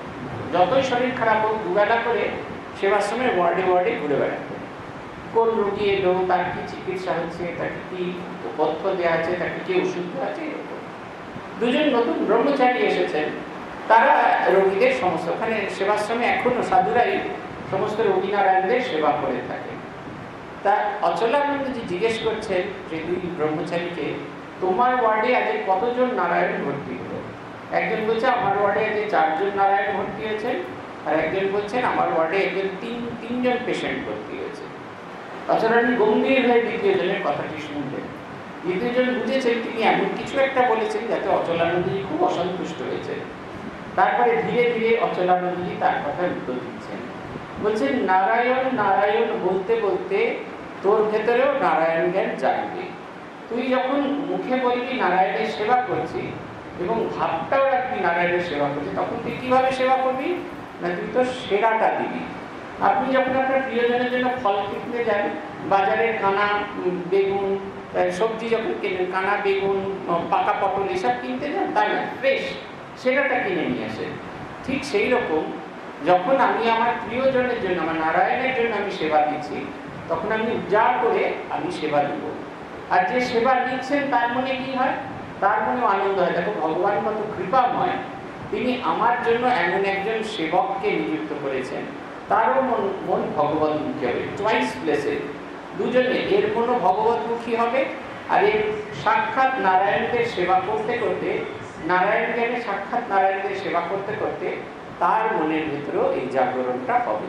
যতই শরীর খারাপ হোক দুবেলা করে সেবাশ্রমের ওয়ার্ডে ওয়ার্ডে ঘুরে বেড়াতেন। কোন রোগী এলো, তার কি চিকিৎসা হচ্ছে, তাকে কি পথ্য দেওয়া আছে, তাকে কি ওষুধ দেওয়া আছে, এরকম। দুজন নতুন ব্রহ্মচারী এসেছেন, তারা রোগীদের সমস্ত, ওখানে সেবাশ্রমে এখনো সাধুরাই সমস্ত রোগী নারায়ণদের সেবা করে থাকে। তা অচলানন্দজি জিজ্ঞেস করছেন যে দুই ব্রহ্মচারীকে, তোমার ওয়ার্ডে আজ কতজন নারায়ণ ভর্তি হলো? একজন বলছে আমার ওয়ার্ডে আজ চারজন নারায়ণ ভর্তি হয়েছেন, আর একজন বলছেন আমার ওয়ার্ডে একজন তিন তিনজন পেশেন্ট ভর্তি হয়েছে। অচলানন্দ গম্ভীর হয়ে দ্বিতীয় জনের কথাটি শুনলেন। দ্বিতীয় জন বুঝেছেন তিনি এমন কিছু একটা বলেছেন যাতে অচলানন্দজি খুব অসন্তুষ্ট হয়েছে। তারপরে ধীরে ধীরে অচলানন্দজি তার কথার উত্তর দিচ্ছেন। বলছেন নারায়ণ নারায়ণ বলতে বলতে তোর ভেতরেও নারায়ণ জ্ঞান জাগবে। তুই যখন মুখে বলবি নারায়ণের সেবা করছি এবং ভাবটাও রাখবি নারায়ণের সেবা করছি, তখন তুই কিভাবে সেবা করবি না, তুই তো সেরাটা দিবি। আপনি যখন আপনার প্রিয়জনের জন্য ফল কিনতে যান, বাজারে কানা বেগুন সবজি যখন কেনেন, কানা বেগুন পাকা পটল এসব কিনতে যান, তাই না, ফ্রেশ সেরাটা কিনে নিয়ে আসেন। ঠিক সেই রকম যখন আমি আমার প্রিয়জনের জন্য, আমার নারায়ণের জন্য আমি সেবা দিচ্ছি, তখন আমি উজাড় করে আমি সেবা দিব। আর যে সেবা দিচ্ছেন তার মনে কি হয়, তার মনেও আনন্দ হয়। দেখো ভগবান কত কৃপাময়, তিনি আমার জন্য এমন একজন সেবককে নিযুক্ত করেছেন, তারও মন মন ভগবতমুখী হবে, টুয়াইস ব্লেসেড। দুজনে, এর মনও ভগবতমুখী হবে, আর এর সাক্ষাৎ নারায়ণকে সেবা করতে করতে, নারায়ণকে সাক্ষাৎ নারায়ণকে সেবা করতে করতে তার মনের ভিতরেও এই জাগরণটা হবে।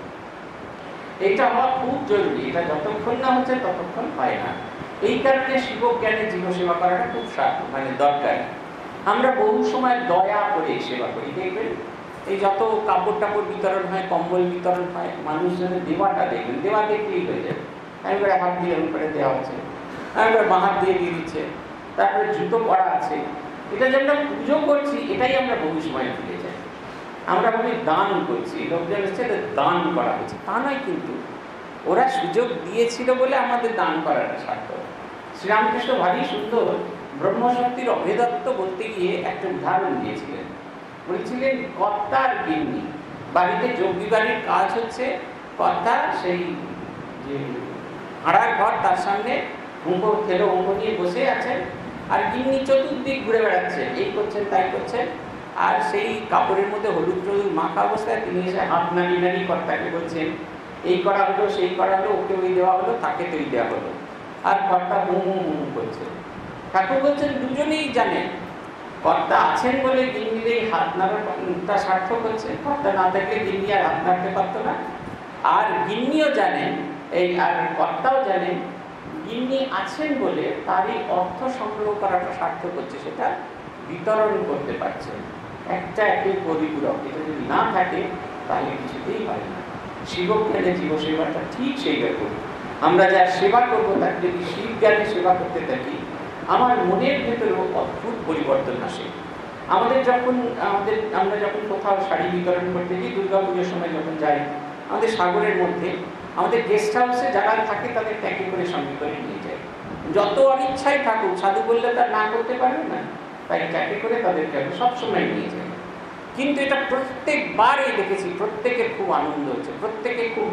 এটা হওয়া খুব জরুরি, এটা যতক্ষণ না হচ্ছে ততক্ষণ হয় না। এই কারণে শিবজ্ঞানে জীব সেবা করাটা খুব মানে দরকার। আমরা বহু সময় দয়া করে সেবা করি, দেখবেন এই যত কাপড় টাপড় বিতরণ হয়, কম্বল বিতরণ হয়, মানুষজনের দেওয়াটা দেখবেন, দেওয়া দেখলেই হয়ে যায়। একবার হাত দিয়ে এরকম করে দেওয়া হচ্ছে, একবার বাঁ হাত দিয়ে দিয়ে দিচ্ছে, তারপরে জুতো পরা আছে। এটা যে আমরা পুজো করছি, এটাই আমরা বহু সময় ভুলে যাই। আমরা ভাবি দান করছি, লোকজন হচ্ছে দান করা হচ্ছে, তা নয়। কিন্তু ওরা সুযোগ দিয়েছিল বলে আমাদের দান করাটা সার্থক। শ্রীরামকৃষ্ণ ভারী সুন্দর ব্রহ্মশক্তির অভেদত্ব বলতে গিয়ে একটা উদাহরণ দিয়েছিলেন। বলছিলেন কর্তা আর গিন্নি, বাড়িতে যোগী বাড়ির কাজ হচ্ছে, কর্তা সেই যে ভাড়ার ঘর তার সামনে অঙ্ক খেলো অঙ্ক নিয়ে বসে আছেন, আর গিন্নি চতুর্দিক ঘুরে বেড়াচ্ছেন, এই করছেন তাই করছেন। আর সেই কাপড়ের মধ্যে হলুদ টলুদ মাখা অবস্থায় তিনি এসে হাত নাড়ি নাড়ি কর্তাকে বলছেন, এই করা হলো সেই করা হলো, ওকে ওই দেওয়া হলো, তাকে তৈরি দেওয়া হলো। আর কর্তা হু হু হু করছে। ঠাকুর বলছেন দুজনেই জানেন কর্তা আছেন বলে গিন্নির এই হাত নাড়াটা সার্থক হচ্ছে, কর্তা না থাকলে গিন্নি আর হাত নাড়তে পারতো না। আর গিন্নিও জানেন এই, আর কর্তাও জানেন গিন্নি আছেন বলে তার এই অর্থ সংগ্রহ করাটা সার্থক হচ্ছে, সেটা বিতরণ করতে পারছেন। একটা একই পরিপূরক, এটা যদি না থাকে তাহলে কিছুতেই হয় না। শিবজ্ঞানে জীব সেবাটা ঠিক সেই রকম। আমরা যার সেবা করবো তাকে যদি শিব জ্ঞানে সেবা করতে থাকি, আমার মনের ভেতরেও অদ্ভুত পরিবর্তন আসে। আমাদের যখন আমাদের আমরা যখন কোথাও শাড়ি বিতরণ করতে যাই, দুর্গা পুজোর সময় যখন যাই, আমাদের সাগরের মধ্যে আমাদের গেস্ট হাউসে যারা থাকে তাদের ট্যাকে করে সঙ্গে করে নিয়ে যায়। যত অনিচ্ছাই থাকুক, সাধু বললে তার না করতে পারবে না, তাই ট্যাকে করে তাদেরকে সবসময় নিয়ে যায়। কিন্তু এটা প্রত্যেকবারই দেখেছি, প্রত্যেকের খুব আনন্দ হচ্ছে, প্রত্যেকে খুব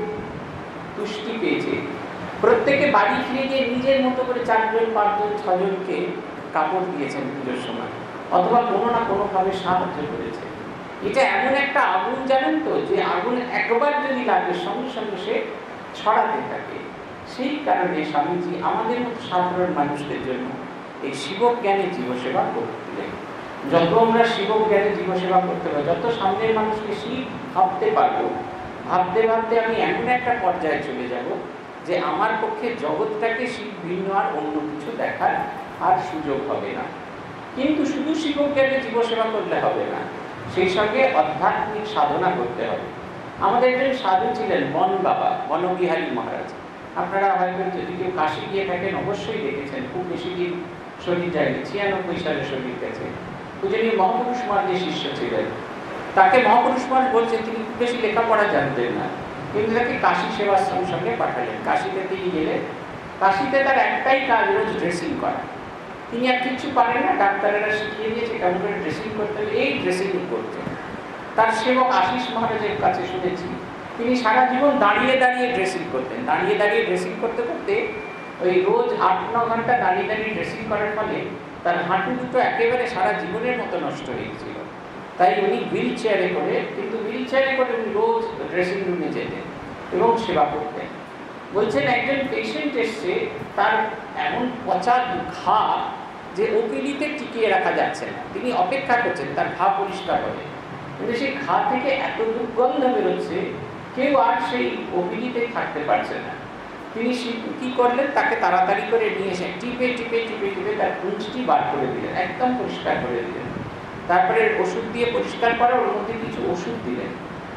তুষ্টি পেয়েছে। প্রত্যেকে বাড়ি ফিরে গিয়ে নিজের মতো করে চারজন পাঁচজন ছজনকে কাপড় দিয়েছেন পুজোর সময়, অথবা কোনো না কোনোভাবে সাহায্য করেছে। এটা এমন একটা আগুন জানেন তো, যে আগুন একবার যদি লাগে সঙ্গে সঙ্গে সে ছড়াতে থাকে। সেই কারণে স্বামীজি আমাদের মতো সাধারণ মানুষদের জন্য এই শিবজ্ঞানে জীবসেবা করতেন। যত আমরা শিবজ্ঞানে জীবসেবা করতে পারবো, যত সামনের মানুষকে শিব ভাবতে পারবো, ভাবতে ভাবতে আমি এমন একটা পর্যায়ে চলে যাব যে আমার পক্ষে জগৎটাকে শিব ভিন্ন আর অন্য কিছু দেখার আর সুযোগ হবে না। কিন্তু শুধু শিবজ্ঞানে জীবসেবা করলে হবে না, সেই সঙ্গে আধ্যাত্মিক সাধনা করতে হবে। আমাদের একজন সাধু ছিলেন বন বাবা, বনবিহারী মহারাজ। আপনারা হয়তো যদি কেউ কাশি গিয়ে থাকেন অবশ্যই দেখেছেন, খুব বেশি দিন শরীর যায়নি, ছিয়ানব্বই সালে শরীর গেছে। পূজনীয় মহাপুরুষ মহারাজের শিষ্য ছিলেন। তাকে মহাপুরুষ মহারাজ বলছেন তিনি খুব বেশি লেখাপড়া জানতেন না, কিন্তু তাকে কাশী সেবাশ্রম সঙ্গে পাঠালেন। কাশীতে তিনি গেলেন, কাশীতে তার একটাই কাজ রোজ ড্রেসিং করা। তিনি আর কিছু পারেন না, ডাক্তারেরা শিখিয়ে দিয়েছে কেমন করে ড্রেসিং করতে হবে, এই ড্রেসিং করতেন। তার সেবক আশিস মহারাজের কাছে শুনেছি তিনি সারা জীবন দাঁড়িয়ে দাঁড়িয়ে ড্রেসিং করতেন। দাঁড়িয়ে দাঁড়িয়ে ড্রেসিং করতে করতে ওই রোজ আট ন ঘন্টা দাঁড়িয়ে দাঁড়িয়ে ড্রেসিং করার ফলে তার হাঁটু দুটো একেবারে সারা জীবনের মতো নষ্ট হয়ে গেছিল। তাই উনি হুইল চেয়ারে করে, কিন্তু হুইল চেয়ারে করে উনি রোজ ড্রেসিং রুমে যেতেন এবং সেবা করতেন। বলছেন একজন পেশেন্ট এসছে, তার এমন পচা ঘা যে ওপিডিতে টিকিয়ে রাখা যাচ্ছে না, তিনি অপেক্ষা করছেন তার ঘা পরিষ্কার হবে, কিন্তু সেই ঘা থেকে এত দুর্গন্ধ বেরোচ্ছে কেউ আর সেই ওপিডিতে থাকতে পারছে না। তিনি কি করলেন, তাকে তাড়াতাড়ি করে নিয়ে এসে টিপে টিপে টিপে টিপে তার পুঁজটি বার করে দিলেন, একদম পরিষ্কার করে দিলেন। তারপরে ওষুধ দিয়ে পরিষ্কার করা, ওর মধ্যে কিছু ওষুধ দিলেন।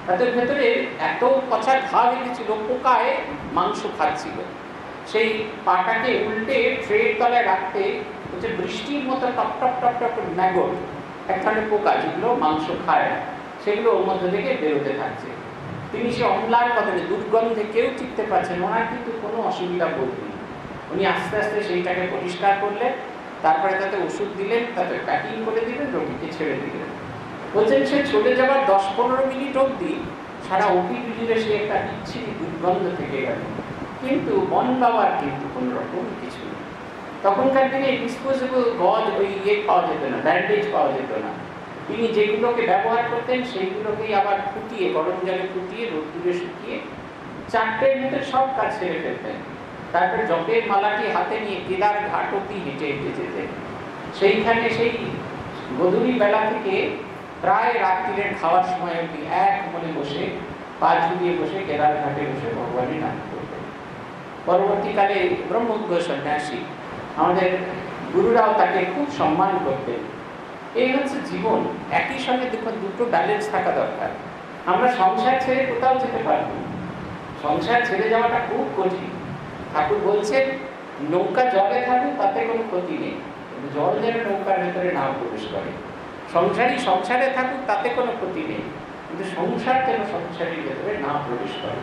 তাদের ভেতরে এত পচা ঘা লেগেছিল, পোকায় মাংস খাচ্ছিল। সেই পাটাকে উল্টে ট্রের তলায় রাখতে হচ্ছে বৃষ্টির মতো টপ টপ টপ টপ ম্যাগট, এক ধরনের পোকা যেগুলো মাংস খায়, সেগুলো ওর মধ্যে থেকে বেরোতে থাকছে। তিনি সে অম্লার বদলে দুর্গন্ধে কেউ টিকতে পারছেন, ওনার কিন্তু কোনো অসুবিধা বোধ নেই। উনি আস্তে আস্তে সেইটাকে পরিষ্কার করলেন, তারপরে তাতে ওষুধ দিলেন, তাতে প্যাকিং করে দিলেন, রোগীকে ছেড়ে দিলেন। বলছেন সে চলে যাবার দশ পনেরো মিনিট অবধি সারা ওপিডি জুড়ে সে একটা বিচ্ছিরি দুর্গন্ধ থেকে গেল, কিন্তু বন বাবার কিন্তু কোনো রকম কিছু নেই। তখনকার দিনে ডিসপোজেবল গজ ওই ইয়ে পাওয়া যেত না, ব্যান্ডেজ পাওয়া যেত না। তিনি যেগুলোকে ব্যবহার করতেন সেইগুলোকেই আবার ফুটিয়ে, গরম জলে ফুটিয়ে রোদ্দুরে শুকিয়ে চারটের ভিতরে সব কাজ ছেড়ে ফেলতেন। তারপরে জপের মালাটি হাতে নিয়ে কেদার ঘাট অব্দি হেঁটে হেঁটে যেতেন। সেইখানে সেই গধূলি বেলা থেকে প্রায় রাত্রিরের খাওয়ার সময় অব্দি এক মনে বসে পা ঝুলিয়ে বসে কেদার ঘাটে বসে ভগবানের নাম করতেন। পরবর্তীকালে ব্রহ্মজ্ঞ সন্ন্যাসী আমাদের গুরুরাও তাকে খুব সম্মান করতেন। এই হচ্ছে জীবন। একই সঙ্গে দেখুন দুটো ব্যালেন্স থাকা দরকার। আমরা সংসার ছেড়ে কোথাও যেতে পারব না, সংসার ছেড়ে যাওয়াটা খুব কঠিন। ঠাকুর বলছেন নৌকা জলে থাকুক তাতে কোনো ক্ষতি নেই, কিন্তু জল যেন নৌকার ভেতরে না প্রবেশ করে। সংসারই সংসারে থাকুক তাতে কোনো ক্ষতি নেই, কিন্তু সংসার যেন সংসারের ভেতরে না প্রবেশ করে।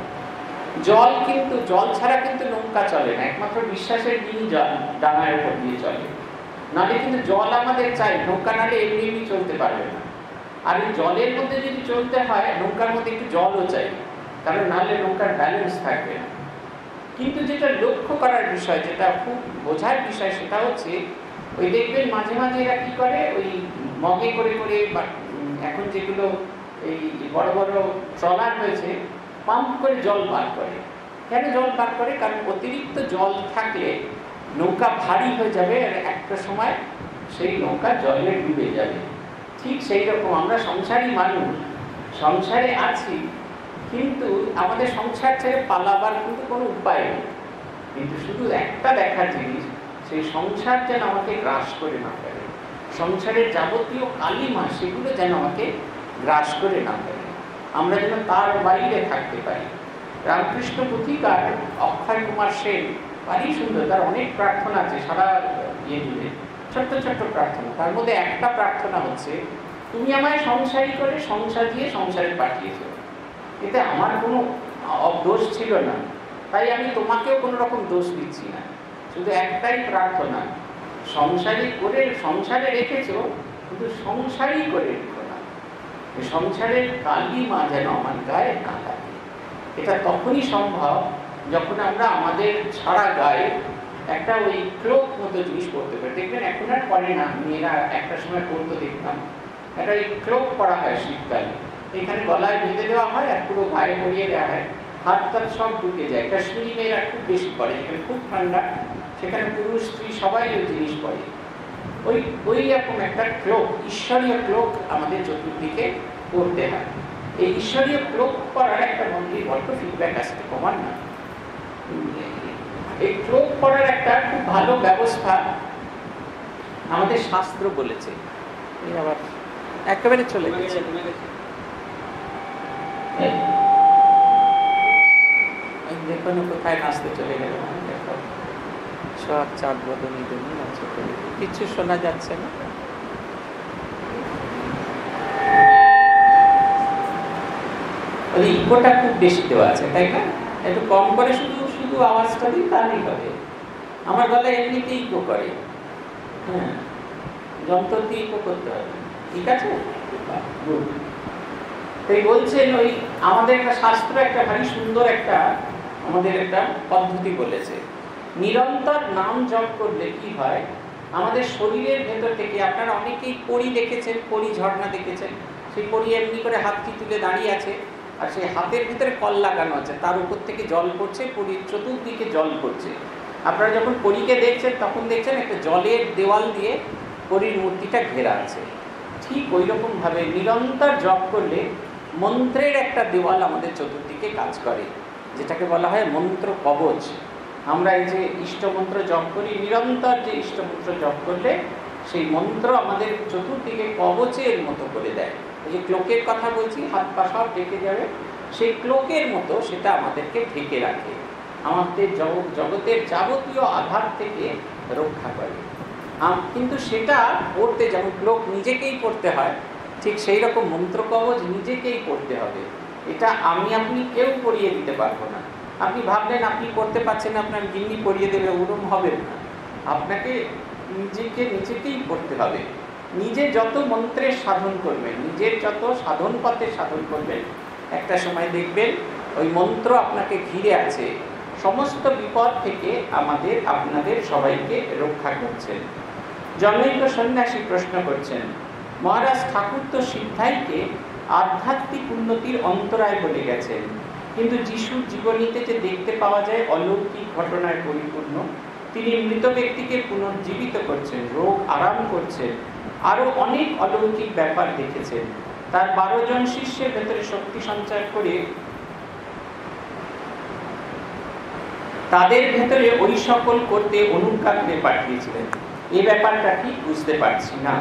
জল কিন্তু জল ছাড়া কিন্তু নৌকা চলে না, একমাত্র বিশ্বাসের ডিঙি জল ডাঙার উপর দিয়ে চলে। নাহলে কিন্তু জল আমাদের চাই, নৌকা নাহলে এমনি এমনি চলতে পারবে না। আর এই জলের মধ্যে যদি চলতে হয় নৌকার মধ্যে একটু জলও চাই, কারণ নাহলে নৌকার ব্যালেন্স থাকবে না। কিন্তু যেটা লক্ষ্য করার বিষয়, যেটা খুব বোঝার বিষয়, সেটা হচ্ছে ওই দেখবেন মাঝে মাঝে এরা কি করে ওই মগে করে করে বা এখন যেগুলো এই বড় বড় ট্রলার হয়েছে পাম্প করে জল বার করে। কেন জল বার করে? কারণ অতিরিক্ত জল থাকলে নৌকা ভারী হয়ে যাবে আর একটা সময় সেই নৌকা জলে ডুবে যাবে। ঠিক সেই রকম আমরা সংসারী মানুষ, সংসারে আছি, কিন্তু আমাদের সংসার ছেড়ে পালাবার কিন্তু কোনো উপায় নেই। কিন্তু শুধু একটা দেখার জিনিস, সেই সংসার যেন আমাকে গ্রাস করে না ফেলে, সংসারের যাবতীয় কালিমা সেগুলো যেন আমাকে গ্রাস করে না ফেলে, আমরা যেন তার বাইরে থাকতে পারি। রামকৃষ্ণ পুথিকার অক্ষয় কুমার সেন ভারী সুন্দর, তার অনেক প্রার্থনা আছে সারা ইয়ে জুড়ে, ছোট্ট ছোট্ট প্রার্থনা। তার মধ্যে একটা প্রার্থনা হচ্ছে, তুমি আমায় সংসারী করে সংসার দিয়ে সংসারে পাঠিয়েছো, এতে আমার কোনো দোষ ছিল না, তাই আমি তোমাকেও কোনো রকম দোষ দিচ্ছি না। শুধু একটাই প্রার্থনা, সংসারী করে সংসারে রেখেছো, কিন্তু সংসারই করে রেখো না, সংসারের কালিমা যেন আমার গায়ে না লাগে। এটা তখনই সম্ভব যখন আমরা আমাদের সারা গায়ে একটা ওই ক্লোক মতো জিনিস পরতে পারি। দেখবেন এখন আর পরে না, মেয়েরা একটা সময় পরতে দেখতাম, একটা ওই ক্লোক পরা হয় শীতকালে, এখানে গলায় বেঁধে দেওয়া হয় আর পুরো গায়ে পরিয়ে দেওয়া হয়, হাত টাত সব ঢুকে যায়। কাশ্মীরি মেয়েরা খুব বেশি পরে, যেখানে খুব ঠান্ডা সেখানে পুরুষ স্ত্রী সবাই ওই জিনিস পরে। ওই ওই রকম একটা ক্লোক, ঈশ্বরীয় ক্লোক আমাদের চতুর্দিকে পড়তে হয়। এই ঈশ্বরীয় ক্লোক পরার একটা মন্দির বড্ড ফিডব্যাক আসতে কমান না। এই ক্লোক পরার একটা খুব ভালো ব্যবস্থা আমাদের শাস্ত্র বলেছে। আবার একেবারে চলে গেছে, দেখুন কোথায় নাচতে চলে গেল, সব চাঁদ বদনি দনি নাচতে চলে গেল, কিছু শোনা যাচ্ছে না। ইকোটা খুব বেশি দেওয়া আছে, তাই না? একটু কম করে শুধু শুধু আওয়াজটা দিই, তাহলেই হবে। আমার গলায় এমনিতেই ইকো করে, হ্যাঁ, যন্ত্র দিয়ে ইকো করতে হবে, ঠিক আছে? তাই বলছেন ওই আমাদের একটা শাস্ত্র একটা ভারী সুন্দর একটা আমাদের একটা পদ্ধতি বলেছে, নিরন্তর নাম জপ করলে কি হয়, আমাদের শরীরের ভেতর থেকে, আপনারা অনেকেই পরি দেখেছেন, পরি ঝর্ণা দেখেছেন, সেই পরি এমনি করে হাতটি তুলে দাঁড়িয়ে আছে আর সেই হাতের ভিতরে কল লাগানো আছে, তার উপর থেকে জল পড়ছে, পরির চতুর্দিকে জল পড়ছে। আপনারা যখন পরীকে দেখছেন তখন দেখছেন একটা জলের দেওয়াল দিয়ে পরীর মূর্তিটা ঘেরা আছে। ঠিক ওই রকমভাবে নিরন্তর জপ করলে মন্ত্রের একটা দেওয়াল আমাদের চতুর্দিকে কাজ করে, যেটাকে বলা হয় মন্ত্র কবচ। আমরা এই যে ইষ্টমন্ত্র জপ করি, নিরন্তর যে ইষ্টমন্ত্র জপ করলে সেই মন্ত্র আমাদের চতুর্দিকে কবচের মতো করে দেয়। এই যে ক্লোকের কথা বলছি, হাত পা সব ঢেকে যাবে, সেই ক্লোকের মতো সেটা আমাদেরকে ঢেকে রাখে, আমাদের জগতের যাবতীয় আঘাত থেকে রক্ষা করে। কিন্তু সেটা পড়তে যেমন ক্লোক নিজেকেই পড়তে হয়, ঠিক সেই রকম মন্ত্র কবচ নিজেকেই পড়তে হবে। এটা আমি আপনি কেউ পড়িয়ে দিতে পারবো না। আপনি ভাবলেন আপনি পড়তে পারছেন, আপনার গিন্নি পড়িয়ে দেবে, ওরম হবে না। আপনাকে নিজেকে নিজেকেই পড়তে হবে। নিজে যত মন্ত্রের সাধন করবেন, নিজের যত সাধন পথে সাধন করবেন, একটা সময় দেখবেন ওই মন্ত্র আপনাকে ঘিরে আছে, সমস্ত বিপদ থেকে আমাদের আপনাদের সবাইকে রক্ষা করছেন। জনৈক সন্ন্যাসী প্রশ্ন করছেন, মহারাজ ঠাকুর তো সিদ্ধাইকে আধ্যাত্মিক উন্নতির অন্তরায় বলে গেছেন, কিন্তু যিশুর জীবনীতে যে দেখতে পাওয়া যায় অলৌকিক ঘটনায় পরিপূর্ণ, তিনি মৃত ব্যক্তিকে পুনর্জীবিত করছেন, রোগ আরাম করছেন, আরো অনেক অলৌকিক ব্যাপার দেখেছেন। তার বারো জন শিষ্যের ভেতরে শক্তি সঞ্চার করে তাদের ভেতরে ওই সকল করতে অনুজ্ঞাকে পাঠিয়েছিলেন। এই ব্যাপারটা কি বুঝতে পারছি না।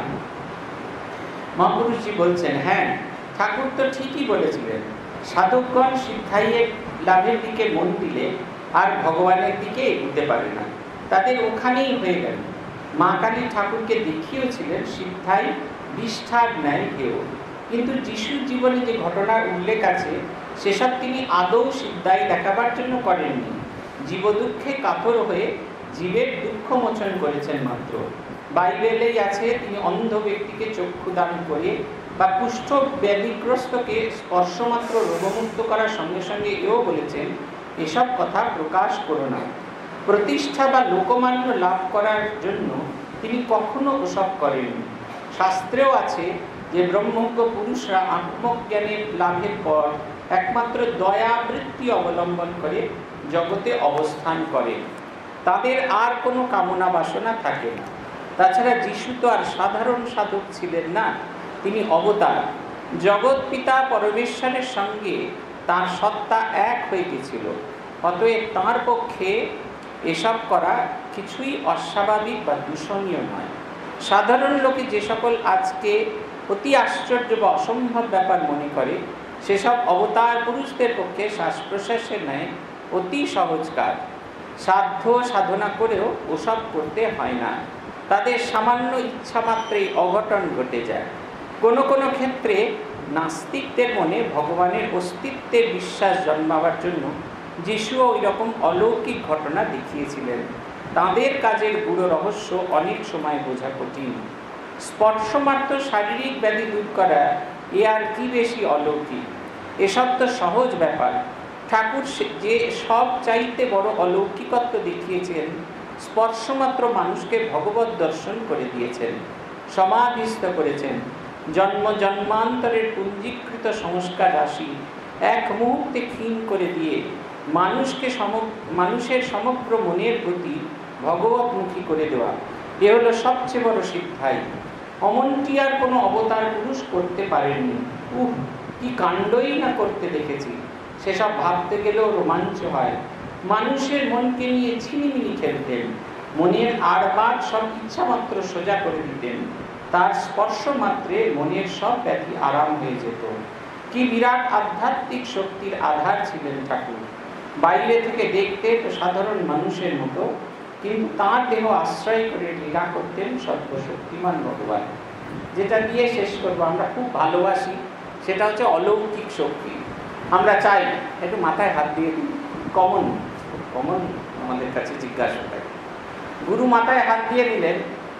মহাপুরুষজি বলছেন, হ্যাঁ, ঠাকুর তো ঠিকই বলেছিলেন, সাধকগণ সিদ্ধাইয়ের লাভের দিকে মন দিলে আর ভগবানের দিকে এগোতে পারে না, তাদের ওখানেই হয়ে গেল। মা কালী ঠাকুরকে দেখিয়েছিলেন সিদ্ধাই বিষ্ঠার ন্যায় কেউ, কিন্তু যিশুর জীবনে যে ঘটনার উল্লেখ আছে সেসব তিনি আদৌ সিদ্ধাই দেখাবার জন্য করেননি। জীব দুঃখে কাতর হয়ে জীবের দুঃখ মোচন করেছেন মাত্র। বাইবেলেই আছে তিনি অন্ধ ব্যক্তিকে চক্ষু দান করে বা কুষ্ঠ ব্যাধিগ্রস্তকে স্পর্শমাত্র রোগমুক্ত করার সঙ্গে সঙ্গে এও বলেছেন, এসব কথা প্রকাশ করো না। প্রতিষ্ঠা বা লোকমান্য লাভ করার জন্য তিনি কখনো ওসব করেননি। শাস্ত্রেও আছে যে ব্রহ্মজ্ঞ পুরুষরা আত্মজ্ঞানের লাভের পর একমাত্র দয়াবৃত্তি অবলম্বন করে জগতে অবস্থান করে, তাদের আর কোনো কামনা বাসনা থাকে না। তাছাড়া যিশু তো আর সাধারণ সাধক ছিলেন না, তিনি অবতার। জগৎ পিতা পরমেশ্বরের সঙ্গে তার সত্তা এক হয়ে গেছিল, অতএব তাঁর পক্ষে এসব করা কিছুই অস্বাভাবিক বা দূষণীয় নয়। সাধারণ লোকে যে সকল আজকে অতি আশ্চর্য বা অসম্ভব ব্যাপার মনে করে, সেসব অবতার পুরুষদের পক্ষে শ্বাস প্রশ্বাসের ন্যায় অতি সহজ কাজ। সাধ্য সাধনা করেও ওসব করতে হয় না, তাদের সামান্য ইচ্ছা মাত্রেই অঘটন ঘটে যায়। কোনো কোনো ক্ষেত্রে নাস্তিকদের মনে ভগবানের অস্তিত্বের বিশ্বাস জন্মাবার জন্য যিশুও ওই রকম অলৌকিক ঘটনা দেখিয়েছিলেন। তাঁদের কাজের গুড়ো রহস্য অনেক সময় বোঝা কঠিন। স্পর্শমাত্র শারীরিক ব্যাধি দূর করা, এ আর কি বেশি অলৌকিক? এসব তো সহজ ব্যাপার। ঠাকুর যে সব চাইতে বড় অলৌকিকত্ব দেখিয়েছেন, স্পর্শমাত্র মানুষকে ভগবত দর্শন করে দিয়েছেন, সমাধিস্থ করেছেন। জন্ম জন্মান্তরের পুঞ্জীকৃত সংস্কার রাশি এক মুহূর্তে ক্ষীণ করে দিয়ে মানুষকে সম মানুষের সমগ্র মনের প্রতি ভগবতমুখী করে দেওয়া, এ হলো সবচেয়ে বড় সিদ্ধাই। অমনটি আর কোনো অবতার পুরুষ করতে পারেননি। উহ, কি কাণ্ডই না করতে দেখেছি! সেসব ভাবতে গেলেও রোমাঞ্চ হয়। মানুষের মনকে নিয়ে ছিনিমিনি খেলতেন, মনের আড়বার সব ইচ্ছামাত্র সোজা করে দিতেন। তার স্পর্শ মাত্রে মনের সব ব্যাধি আরাম হয়ে যেত। কি বিরাট আধ্যাত্মিক শক্তির আধার ছিলেন ঠাকুর! বাইরে থেকে দেখতে তো সাধারণ মানুষের মতো, কিন্তু তাঁর দেহ আশ্রয় করে লীলা করতেন সর্বশক্তিমান ভগবান। যেটা দিয়ে শেষ করবো, আমরা খুব ভালোবাসি, সেটা হচ্ছে অলৌকিক শক্তি। আমরা চাই একটু মাথায় হাত দিয়ে দিই, কমন কমন আমাদের কাছে জিজ্ঞাসা থাকে। গুরু মাথায় হাত দিয়ে দিলেন,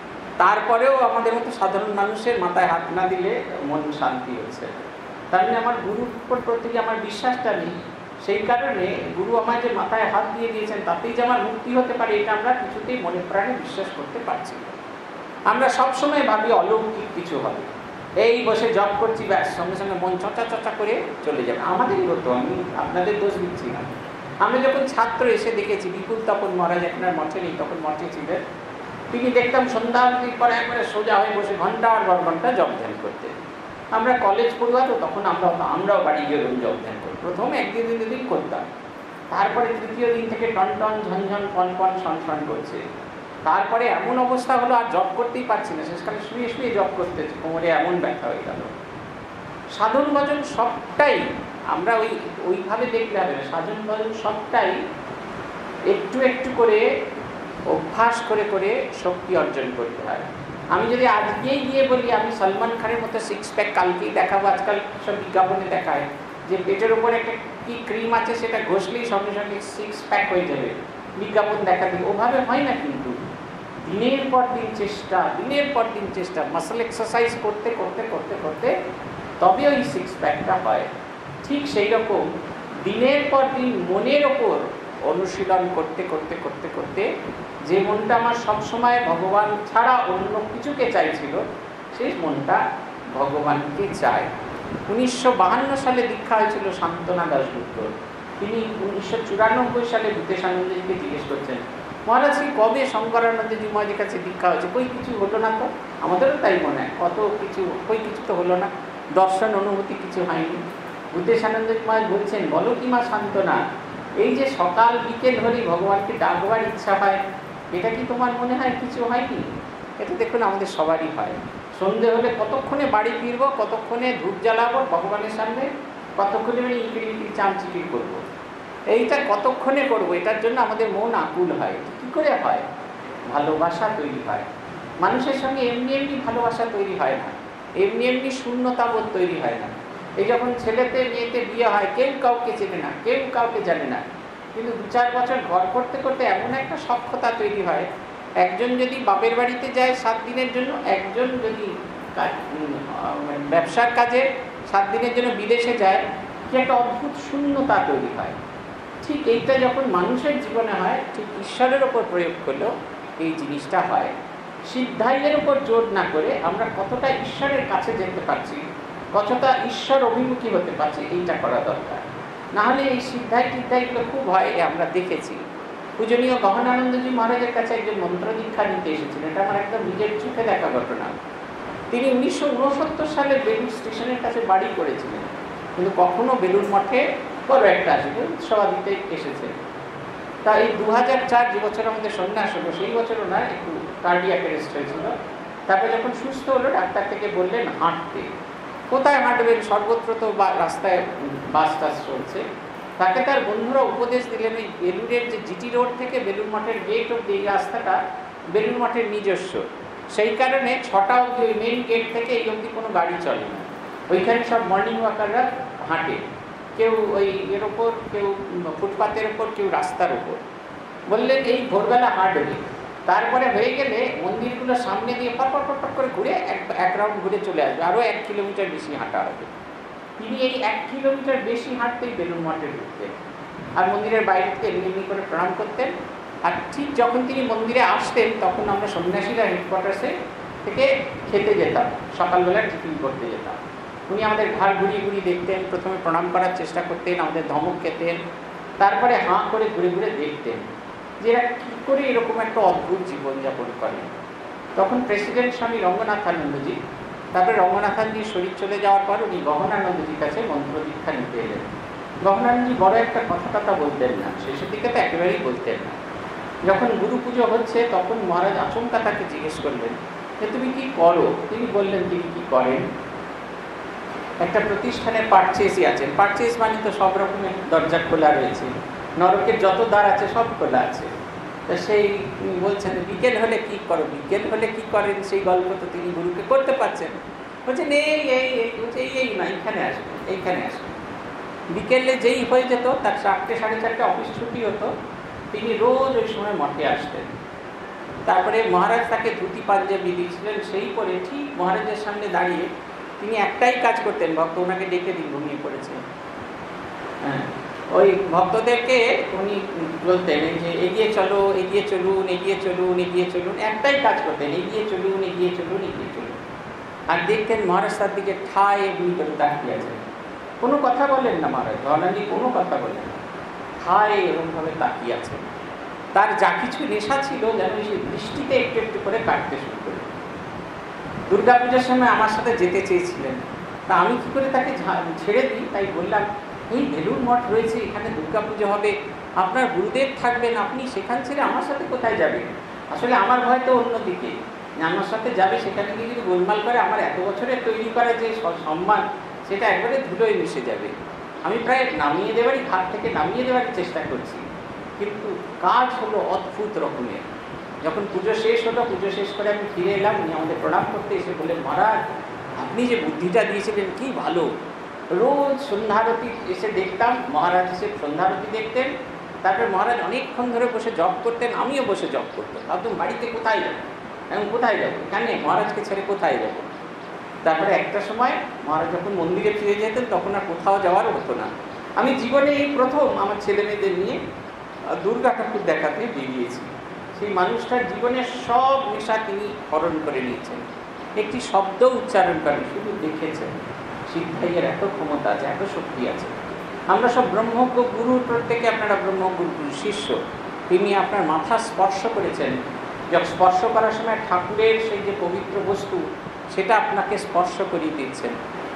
তারপরেও আমাদের মতো সাধারণ মানুষের মাথায় হাত না দিলে মন শান্তি হচ্ছে। তার মানে আমার গুরুর উপর প্রতি আমার বিশ্বাসটা নেই। সেই কারণে গুরু আমায় যে মাথায় হাত দিয়ে দিয়েছেন তাতেই যে আমার মুক্তি হতে পারে, এটা আমরা কিছুতেই মনে প্রাণে বিশ্বাস করতে পারছি না। আমরা সবসময় ভাবি অলৌকিক কিছু হবে, এই বসে জব করছি, ব্যাস সঙ্গে সঙ্গে মন চর্চা চর্চা করে চলে যাবে। আমাদেরই হতো, আমি আপনাদের দোষ দিচ্ছি না। আমরা যখন ছাত্র এসে দেখেছি, বিপুল তপন মহারাজ আপনার মঠে নেই, তখন মঠে ছিলেন, তিনি দেখতাম সন্ধ্যাবতীর পরে একবারে সোজা হয়ে বসে ঘন্টার পর ঘন্টা জপ ধ্যান করতেন। আমরা কলেজ পড়ুয়া তো, তখন আমরা আমরাও বাড়ি গিয়ে জপ ধ্যান করি। প্রথমে একদিন দুদিন করতাম, তারপরে তৃতীয় দিন থেকে টন টন ঝনঝন পন পন শন শন করছে। তারপরে এমন অবস্থা হলো আর জব করতেই পারছি না, শেষকালে শুয়ে শুয়ে জব করতে, কোমরে এমন ব্যথা হয়ে গেল। সাধন ভজন সবটাই আমরা ওই ওইভাবে দেখলে হবে না। সাধন ভজন সবটাই একটু একটু করে অভ্যাস করে করে শক্তি অর্জন করতে হয়। আমি যদি আজকেই গিয়ে বলি আমি সলমান খানের মতো সিক্স প্যাক কালকেই দেখাবো, আজকাল সব বিজ্ঞাপনে দেখায় যে পেটের উপর একটা কি ক্রিম আছে সেটা ঘষলেই সঙ্গে সঙ্গে সিক্স প্যাক হয়ে যাবে, বিজ্ঞাপন দেখাতে, ওভাবে হয় না। কিন্তু দিনের পর দিন চেষ্টা, দিনের পর দিন চেষ্টা, মাসল এক্সারসাইজ করতে করতে করতে করতে তবে ওই সিক্স প্যাকটা হয়। ঠিক সেই রকম দিনের পর দিন মনের ওপর অনুশীলন করতে করতে করতে করতে যে মনটা আমার সবসময় ভগবান ছাড়া অন্য কিছুকে চাইছিল, সেই মনটা ভগবানকে চায়। উনিশশো বাহান্ন সালে দীক্ষা হয়েছিল শান্তনা দাশগুপ্ত। তিনি উনিশশো চুরানব্বই সালে ভূতেশানন্দজিকে জিজ্ঞেস করছেন, মহারাজ কি কবে শঙ্করানন্দজি মহারাজের কাছে দীক্ষা হয়েছে? কই কিছু হলো না তো। আমাদেরও তাই মনে হয়, কত কিছু, কই কিছু তো হলো না, দর্শন অনুভূতি কিছু হয়নি। ভূতেশানন্দজি মহারাজ বলছেন, বলো কি মা শান্তনা, এই যে সকাল বিকেল হলেই ভগবানকে ডাকবার ইচ্ছা হয়, এটা কি তোমার মনে হয় কিছু হয়নি? এটা দেখুন আমাদের সবারই হয়। সন্ধে হলে কতক্ষণে বাড়ি ফিরবো, কতক্ষণে ধূপ জ্বালাবো ভগবানের সামনে, কতক্ষণে আমি ইংরেজি চামচিকি করবো, এইটা কতক্ষণে করবো, এটার জন্য আমাদের মন আকুল হয়। কী করে হয়? ভালোবাসা তৈরি হয়। মানুষের সঙ্গে এমনি এমনি ভালোবাসা তৈরি হয় না, এমনি এমনি শূন্যতাবোধ তৈরি হয় না। এই যখন ছেলেতে মেয়েতে বিয়ে হয়, কেউ কাউকে চেনে না, কেউ কাউকে জানে না, কিন্তু দু চার বছর ঘর করতে করতে এমন একটা সখ্যতা তৈরি হয়। একজন যদি বাপের বাড়িতে যায় সাত দিনের জন্য, একজন যদি ব্যবসার কাজে সাত দিনের জন্য বিদেশে যায়, কি একটা অদ্ভুত শূন্যতা তৈরি হয়। ঠিক এইটা যখন মানুষের জীবনে হয়, ঠিক ঈশ্বরের ওপর প্রয়োগ করলেও এই জিনিসটা হয়। সিদ্ধাইয়ের উপর জোর না করে আমরা কতটা ঈশ্বরের কাছে যেতে পারছি, কতটা ঈশ্বর অভিমুখী হতে পারছি, এইটা করা দরকার। নাহলে এই সিদ্ধাই টিদ্ধাইগুলো খুব হয়, আমরা দেখেছি। পূজনীয় গহনানন্দজি মহারাজের কাছে একজন মন্ত্র দীক্ষা নিতে এসেছিলেন, এটা আমার একদম নিজের চোখে দেখা ঘটনা। তিনি উনিশশো উনসত্তর সালে বেলুড় স্টেশনের কাছে বাড়ি করেছিলেন, কিন্তু কখনো বেলুড় মঠে বড় একটা আসবে উৎসবা দিতে এসেছে। তা এই দু হাজার চার যে বছর আমাদের সন্ন্যাস হলো, সেই বছরও না একটু কার্ডিয়াক অ্যারেস্ট হয়েছিল। তারপরে যখন সুস্থ হলো, ডাক্তার থেকে বললেন হাঁটতে। কোথায় হাঁটবেন, সর্বত্র তো রাস্তায় বাস টাস চলছে। তাকে তার বন্ধুরা উপদেশ দিলেন, ওই বেলুড়ের যে জিটি রোড থেকে বেলুড় মঠের গেট অব্দি এই রাস্তাটা বেলুড় মঠের নিজস্ব, সেই কারণে ছটা অব্দি ওই মেন গেট থেকে এই অব্দি কোনো গাড়ি চলে না। ওইখানে সব মর্নিং ওয়াকাররা হাঁটে, কেউ ওই এর ওপর, কেউ ফুটপাতের ওপর, কেউ রাস্তার ওপর। বললেন এই ভোরবেলা হাঁটবে, তারপরে হয়ে গেলে মন্দিরগুলোর সামনে দিয়ে পর পর পর করে ঘুরে এক এক রাউন্ড ঘুরে চলে আসবে, আরও এক কিলোমিটার বেশি হাঁটা হবে। তিনি এই এক কিলোমিটার বেশি হাঁটতেই বেলুড় মঠে ঢুকতেন, আর মন্দিরের বাইরে থেকে এমনি এমনি করে প্রণাম করতেন। আর ঠিক যখন তিনি মন্দিরে আসতেন, তখন আমরা সন্ন্যাসীরা হেডকোয়ার্টার্সে থেকে খেতে যেতাম, সকালবেলা টিফিন করতে যেতাম। উনি আমাদের ঘাড় ঘুরিয়ে ঘুরিয়ে দেখতেন, প্রথমে প্রণাম করার চেষ্টা করতেন, আমাদের ধমক খেতেন, তারপরে হাঁ করে ঘুরে ঘুরে দেখতেন যে এরা কী করে এরকম একটা অদ্ভুত জীবনযাপন করেন। তখন প্রেসিডেন্ট স্বামী রঙ্গনাথানন্দজি, তারপরে রঙ্গনাথানজির শরীর চলে যাওয়ার পর উনি গহনানন্দজির কাছে মন্ত্র দীক্ষা নিতে এলেন। গহনানন্দজি বড় একটা কথা কথা বলতেন না, শেষের দিকে তো একেবারেই বলতেন না। যখন গুরু পুজো হচ্ছে, তখন মহারাজ আচমকা তাকে জিজ্ঞেস করলেন যে তুমি কি করো? তিনি বললেন তিনি কি করেন। একটা প্রতিষ্ঠানে পারচেসই আছেন, পারচেস মানে তো সব রকমের দরজা খোলা রয়েছে, নরকের যত দ্বার আছে সব খোলা আছে। তো সেই বলছেন বিকেল হলে কি করো, বিকেল হলে কি করেন, সেই গল্প তো তিনি গুরুকে করতে পারছেন। বলছেন এই এই বলছে এই এই না, এইখানে আসবেন, এইখানে আসবেন। বিকেলে যেই হয়ে যেত, তার চারটে সাড়ে চারটে অফিস ছুটি হতো, তিনি রোজ ওই সময় মঠে আসতেন। তারপরে মহারাজ তাকে ধুতি পাঞ্জাবি দিয়েছিলেন, সেই পরে ঠিক মহারাজের সামনে দাঁড়িয়ে তিনি একটাই কাজ করতেন, ভক্ত ওনাকে ডেকে দিন ঘুমিয়ে পড়েছে। হ্যাঁ, ওই ভক্তদেরকে উনি বলতেন যে এগিয়ে চলো, এগিয়ে চলুন, এগিয়ে চলুন, এগিয়ে চলুন, একটাই কাজ করতেন, এগিয়ে চলুন, এগিয়ে চলুন, এগিয়ে চলুন। আর দেখতেন মহারাজ তার দিকে ঠায় এমনি করে তাকিয়ে আছেন, কোনো কথা বলেন না মহারাজ, গহনাজি কোনো কথা বলেন না, ঠায় এরকমভাবে তাকিয়ে আছেন। তার যা কিছু নেশা ছিল যেন সেই দৃষ্টিতে একটু একটু করে কাটতে শুরু করে। দুর্গা পূজার সময় আমার সাথে যেতে চেয়েছিলেন, তা আমি কী করে তাকে ছেড়ে দিই, তাই বললাম এই বেলুড় মঠ রয়েছে, এখানে দুর্গা পুজো হবে, আপনার গুরুদেব থাকবেন, আপনি সেখান ছেড়ে আমার সাথে কোথায় যাবেন? আসলে আমার ভয় তো অন্যদিকে, আমার সাথে যাবে, সেখানে গিয়ে যদি গোলমাল করে আমার এত বছরের তৈরি করা যে সম্মান, সেটা একবারে ধুলোয় মিশে যাবে। আমি প্রায় নামিয়ে দেওয়ারই ঘাট থেকে নামিয়ে দেওয়ার চেষ্টা করছি, কিন্তু কাজ হলো অদ্ভুত রকমের। যখন পুজো শেষ হলো, পুজো শেষ করে আমি ফিরে এলাম, উনি আমাদের প্রণাম করতে এসে বললেন, মহারাজ আপনি যে বুদ্ধিটা দিয়েছিলেন কি ভালো। রোজ সন্ধ্যারতি এসে দেখতাম, মহারাজ এসে সন্ধ্যারতি দেখতেন, তারপরে মহারাজ অনেকক্ষণ ধরে বসে জপ করতেন, আমিও বসে জপ করতাম। ভাবতাম বাড়িতে কোথায় যাবো, এখন কোথায় যাবো, এখানে মহারাজকে ছেড়ে কোথায় যাবো। তারপরে একটা সময় মহারাজ যখন মন্দিরে ফিরে যেতেন তখন আর কোথাও যাওয়ারও হতো না। আমি জীবনে এই প্রথম আমার ছেলে মেয়েদের নিয়ে দুর্গা ঠাকুর দেখাতে বেরিয়েছি। সেই মানুষটার জীবনের সব নেশা তিনি হরণ করে নিয়েছেন, একটি শব্দ উচ্চারণ করেন, শুধু দেখেছেন। সিদ্ধাইয়ের এত ক্ষমতা আছে, এত শক্তি আছে। আমরা সব ব্রহ্মজ্ঞ গুরুর, প্রত্যেকে আপনারা ব্রহ্মজ্ঞ গুরুর শিষ্য। তিনি আপনার মাথা স্পর্শ করেছেন, যখন স্পর্শ করার সময় ঠাকুরের সেই যে পবিত্র বস্তু সেটা আপনাকে স্পর্শ করিয়ে দিচ্ছেন।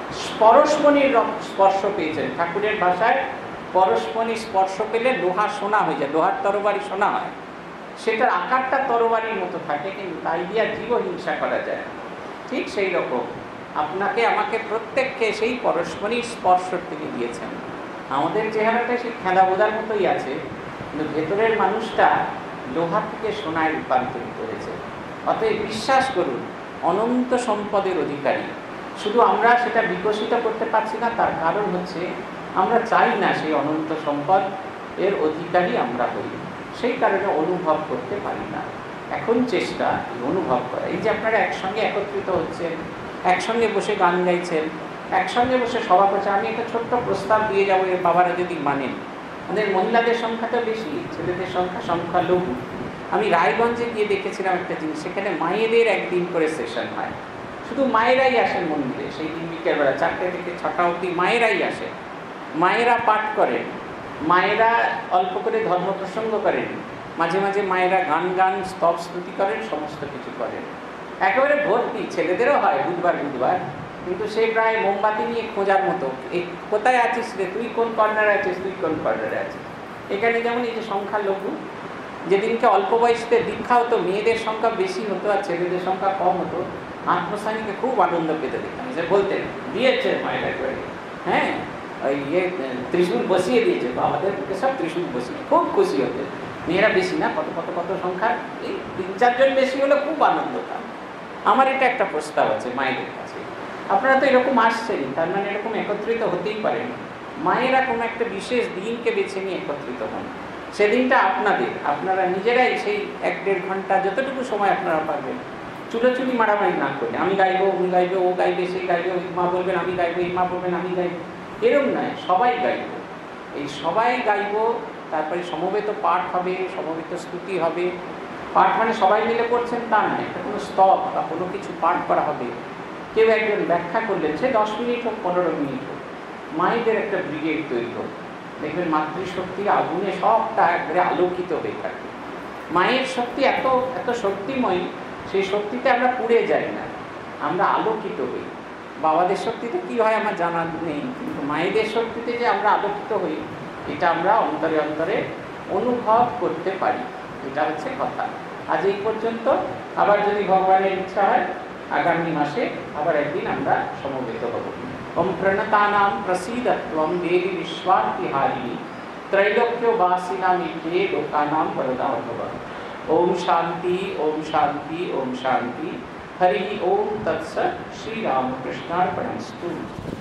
পরশমণির স্পর্শ পেয়েছেন, ঠাকুরের ভাষায় পরশমণির স্পর্শ পেলে লোহা সোনা হয়ে যায়, লোহার তরবারি সোনা হয়। সেটার আকারটা তরবারির মতো থাকে, কিন্তু তাই দিয়ে জীব হিংসা করা যায়। ঠিক সেই রকম আপনাকে আমাকে প্রত্যেককে সেই পরশমণির স্পর্শ তিনি দিয়েছেন। আমাদের চেহারাটা সেই খেলা বোঝার মতোই আছে, কিন্তু ভেতরের মানুষটা লোহা থেকে সোনায় রূপান্তরিত হয়েছে। অতএব বিশ্বাস করুন, অনন্ত সম্পদের অধিকারী। শুধু আমরা সেটা বিকশিত করতে পারছি না, তার কারণ হচ্ছে আমরা চাই না সেই অনন্ত সম্পদ এর অধিকারী আমরা হই, সেই কারণে অনুভব করতে পারি না। এখন চেষ্টা অনুভব করা। এই যে আপনারা একসঙ্গে একত্রিত হচ্ছেন, একসঙ্গে বসে গান গাইছেন, একসঙ্গে বসে সভা করছেন। আমি একটা ছোট্ট প্রস্তাব দিয়ে যাবো, এর বাবারা যদি মানেন। আমাদের মহিলাদের সংখ্যাটা বেশি, ছেলেদের সংখ্যা সংখ্যা লঘু। আমি রায়গঞ্জে গিয়ে দেখেছিলাম একটা জিনিস, সেখানে মায়েদের একদিন করে সেশন হয়, শুধু মায়েরাই আসেন মন্দিরে। সেই দিন বিকেলবেলা চারটে থেকে ছটা অবধি মায়েরাই আসেন, মায়েরা পাঠ করেন, মায়েরা অল্প করে ধর্ম প্রসঙ্গ করেন, মাঝে মাঝে মায়েরা গান গান স্তব স্তুতি করেন, সমস্ত কিছু করেন। একেবারে ভর্তি, ছেলেদেরও হয় বুধবার বুধবার, কিন্তু সে প্রায় মোমবাতি নিয়ে খোঁজার মতো, এই কোথায় আছিস রে, তুই কোন কর্নারে আছিস, তুই কোন কর্নারে আছিস। এখানে যেমন এই যে সংখ্যা লঘু, যেদিনকে অল্প বয়সীদের দীক্ষা হতো মেয়েদের সংখ্যা বেশি হতো আর ছেলেদের সংখ্যা কম হতো, আত্মস্থানীকে খুব আনন্দ পেতে দেখতাম। যে বলতেন দিয়েছে মায়েরা করে, হ্যাঁ ওই ইয়ে ত্রিশূল বসিয়ে দিয়েছে, আমাদের সব ত্রিশূল বসিয়ে খুব খুশি হতে। মেয়েরা বেশি না, কত কত কত সংখ্যা, এই তিন চারজন বেশি হলে খুব আনন্দ পান। আমার এটা একটা প্রস্তাব আছে মায়েদের কাছে, আপনারা তো এরকম আসছেনই, তার মানে এরকম একত্রিত হতেই পারেন। মায়েরা কোনো একটা বিশেষ দিনকে বেছে নিয়ে একত্রিত হন, সেদিনটা আপনাদের, আপনারা নিজেরাই সেই এক দেড় ঘন্টা যতটুকু সময় আপনারা পারবেন চুলোচুলি মারামারি না করে, আমি গাইবো, উনি গাইবে, ও গাইবে, সে গাইবে, ওই মা বলবেন আমি গাইবো, এই মা বলবেন আমি গাইবো, এরম নয়, সবাই গাইব। এই সবাই গাইব, তারপরে সমবেত পাঠ হবে, সমবেত স্তুতি হবে। পাঠ মানে সবাই মিলে পড়ছেন তা নয়, এটা কোনো স্তব বা কোনো কিছু পাঠ করা হবে। কেউ একজন ব্যাখ্যা করলেন, সে দশ মিনিট হোক পনেরো মিনিট হোক, মায়েদের একটা ব্রিগেড তৈরি হোক, দেখবেন মাতৃশক্তির আগুনে সবটা একবারে আলোকিত হয়ে থাকে। মায়ের শক্তি এত এত শক্তিময়, সেই শক্তিতে আমরা পুড়ে যাই না, আমরা আলোকিত হই। বাবাদের শক্তিতে কী হয় আমার জানা নেই, কিন্তু মায়েদের শক্তিতে যে আমরা আলোকিত হই, এটা আমরা অন্তরে অন্তরে অনুভব করতে পারি। এটা হচ্ছে কথা। আজ এই পর্যন্ত, আবার যদি ভগবানের ইচ্ছা হয় আগামী মাসে আবার একদিন আমরা সমবেত হব। ওম প্রণতানাম প্রসীদত্বম দেবী বিশ্বার্তিহারিণী त्रैलोक्यवासिनामित्ये लोकानां वरदा भव। ओम शांति ओम शांति ओम शांति। हरि ओम तत्सत्। श्री रामकृष्णार्पणमस्तु।